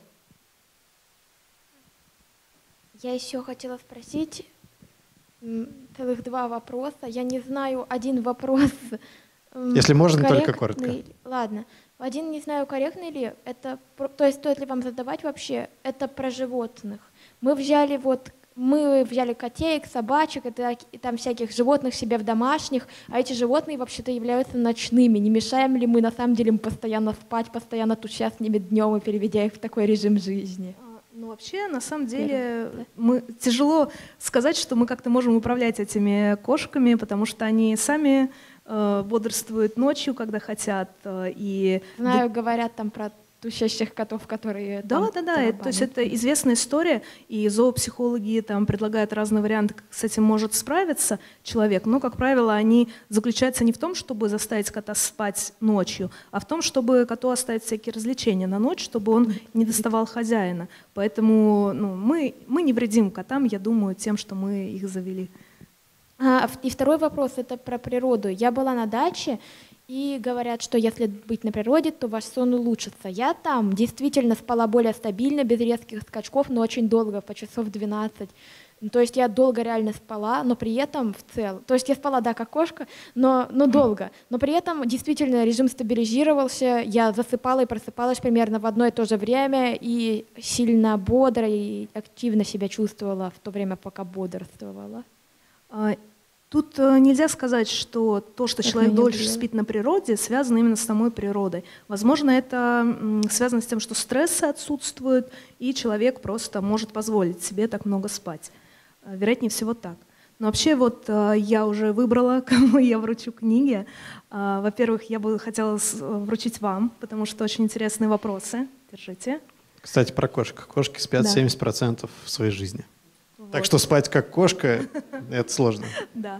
Я еще хотела спросить целых два вопроса. Я не знаю, один вопрос. Если можно, только коротко. Ли. Ладно. Один не знаю, корректный ли. Это, то есть стоит ли вам задавать вообще? Это про животных. Мы взяли вот Мы взяли котеек, собачек, это, и там всяких животных себе в домашних, а эти животные вообще-то являются ночными. Не мешаем ли мы на самом деле им постоянно спать, постоянно туча с ними днем и переведя их в такой режим жизни? Ну вообще, на самом деле, да. мы, тяжело сказать, что мы как-то можем управлять этими кошками, потому что они сами э, бодрствуют ночью, когда хотят. Э, и... Знаю, говорят там про тущащих котов, которые Да, там да, да. Это, то есть это известная история, и зоопсихологи там предлагают разные варианты, как с этим может справиться человек. Но, как правило, они заключаются не в том, чтобы заставить кота спать ночью, а в том, чтобы коту оставить всякие развлечения на ночь, чтобы он не доставал хозяина. Поэтому ну, мы, мы не вредим котам, я думаю, тем, что мы их завели. А, и второй вопрос — это про природу. Я была на даче, и говорят, что если быть на природе, то ваш сон улучшится. Я там действительно спала более стабильно, без резких скачков, но очень долго, по часов двенадцать. То есть я долго реально спала, но при этом в целом... То есть я спала, да, как кошка, но, но долго. Но при этом действительно режим стабилизировался, я засыпала и просыпалась примерно в одно и то же время, и сильно бодро и активно себя чувствовала в то время, пока бодрствовала. Тут нельзя сказать, что то, что человек дольше спит на природе, связано именно с самой природой. Возможно, это связано с тем, что стрессы отсутствуют, и человек просто может позволить себе так много спать. Вероятнее всего так. Но вообще вот я уже выбрала, кому я вручу книги. Во-первых, я бы хотела вручить вам, потому что очень интересные вопросы. Держите. Кстати, про кошек. Кошки спят да. семьдесят процентов в своей жизни. Вот. Так что спать как кошка — это сложно. Да.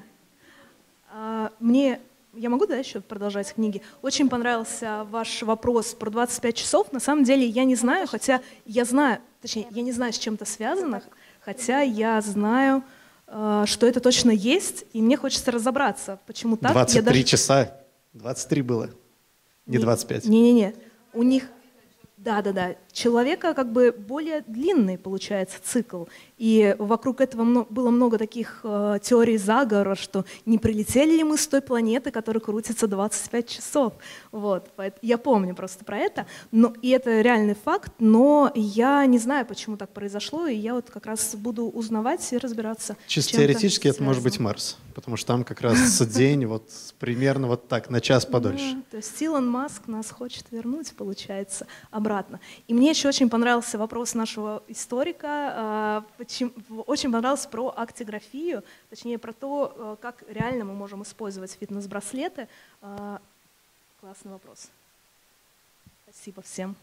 Мне, я могу, да, еще продолжать книги? Очень понравился ваш вопрос про двадцать пять часов. На самом деле я не знаю, хотя я знаю, точнее, я не знаю, с чем это связано, хотя я знаю, что это точно есть, и мне хочется разобраться, почему так. двадцать три даже... часа. двадцать три было, не двадцать пять. Не-не-не, у них... Да-да-да, человека как бы более длинный получается цикл, и вокруг этого было много таких э, теорий заговора, что не прилетели ли мы с той планеты, которая крутится двадцать пять часов. Вот, я помню просто про это, но, и это реальный факт, но я не знаю, почему так произошло, и я вот как раз буду узнавать и разбираться. Чисто теоретически это может быть Марс, потому что там как раз день вот примерно вот так, на час подольше. Да, то есть Илон Маск нас хочет вернуть, получается, обратно. И мне еще очень понравился вопрос нашего историка, очень понравился про актиграфию, точнее про то, как реально мы можем использовать фитнес-браслеты. Классный вопрос. Спасибо всем.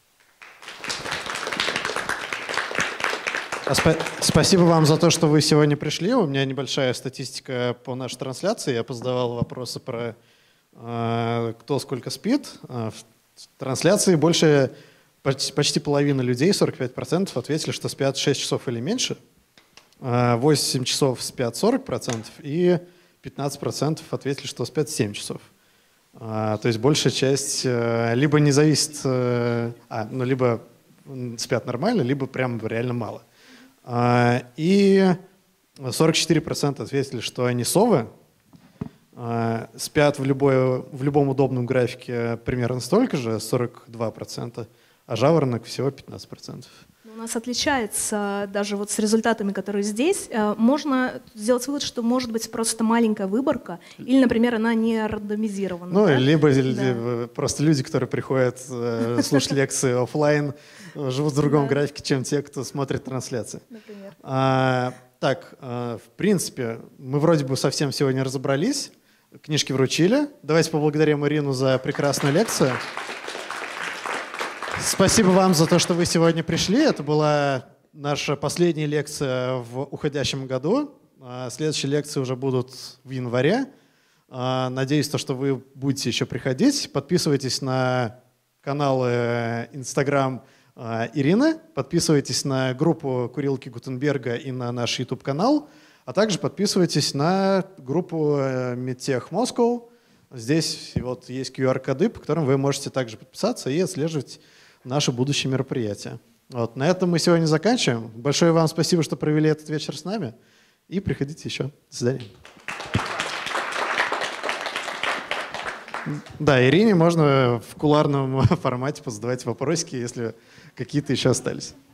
Спасибо вам за то, что вы сегодня пришли. У меня небольшая статистика по нашей трансляции. Я позадавал вопросы про э, кто сколько спит. В трансляции больше, почти, почти половина людей, сорок пять процентов, ответили, что спят шесть часов или меньше. восемь часов спят сорок процентов, и пятнадцать процентов ответили, что спят семь часов. То есть большая часть либо не зависит, а, ну, либо спят нормально, либо прям реально мало. И сорок четыре процента ответили, что они совы, спят в, любой, в любом удобном графике примерно столько же, сорок два процента, а жаворонок всего пятнадцать процентов. У нас отличается даже вот с результатами, которые здесь. Можно сделать вывод, что может быть просто маленькая выборка, или, например, она не рандомизирована. Ну, да? либо, да. либо просто люди, которые приходят э, слушать лекции офлайн, живут в другом да. графике, чем те, кто смотрит трансляции. Например. А, так, а, в принципе, мы вроде бы совсем сегодня разобрались, книжки вручили. Давайте поблагодарим Ирину за прекрасную лекцию. Спасибо вам за то, что вы сегодня пришли. Это была наша последняя лекция в уходящем году. Следующие лекции уже будут в январе. Надеюсь, что вы будете еще приходить. Подписывайтесь на каналы Инстаграм Ирины, подписывайтесь на группу Курилки Гутенберга и на наш YouTube-канал, а также подписывайтесь на группу Медтех Москва. Здесь вот есть ку ар-коды, по которым вы можете также подписаться и отслеживать наши будущие мероприятия. Вот. На этом мы сегодня заканчиваем. Большое вам спасибо, что провели этот вечер с нами. И приходите еще. До свидания. Да, Ирине можно в кулуарном формате позадавать вопросики, если какие-то еще остались.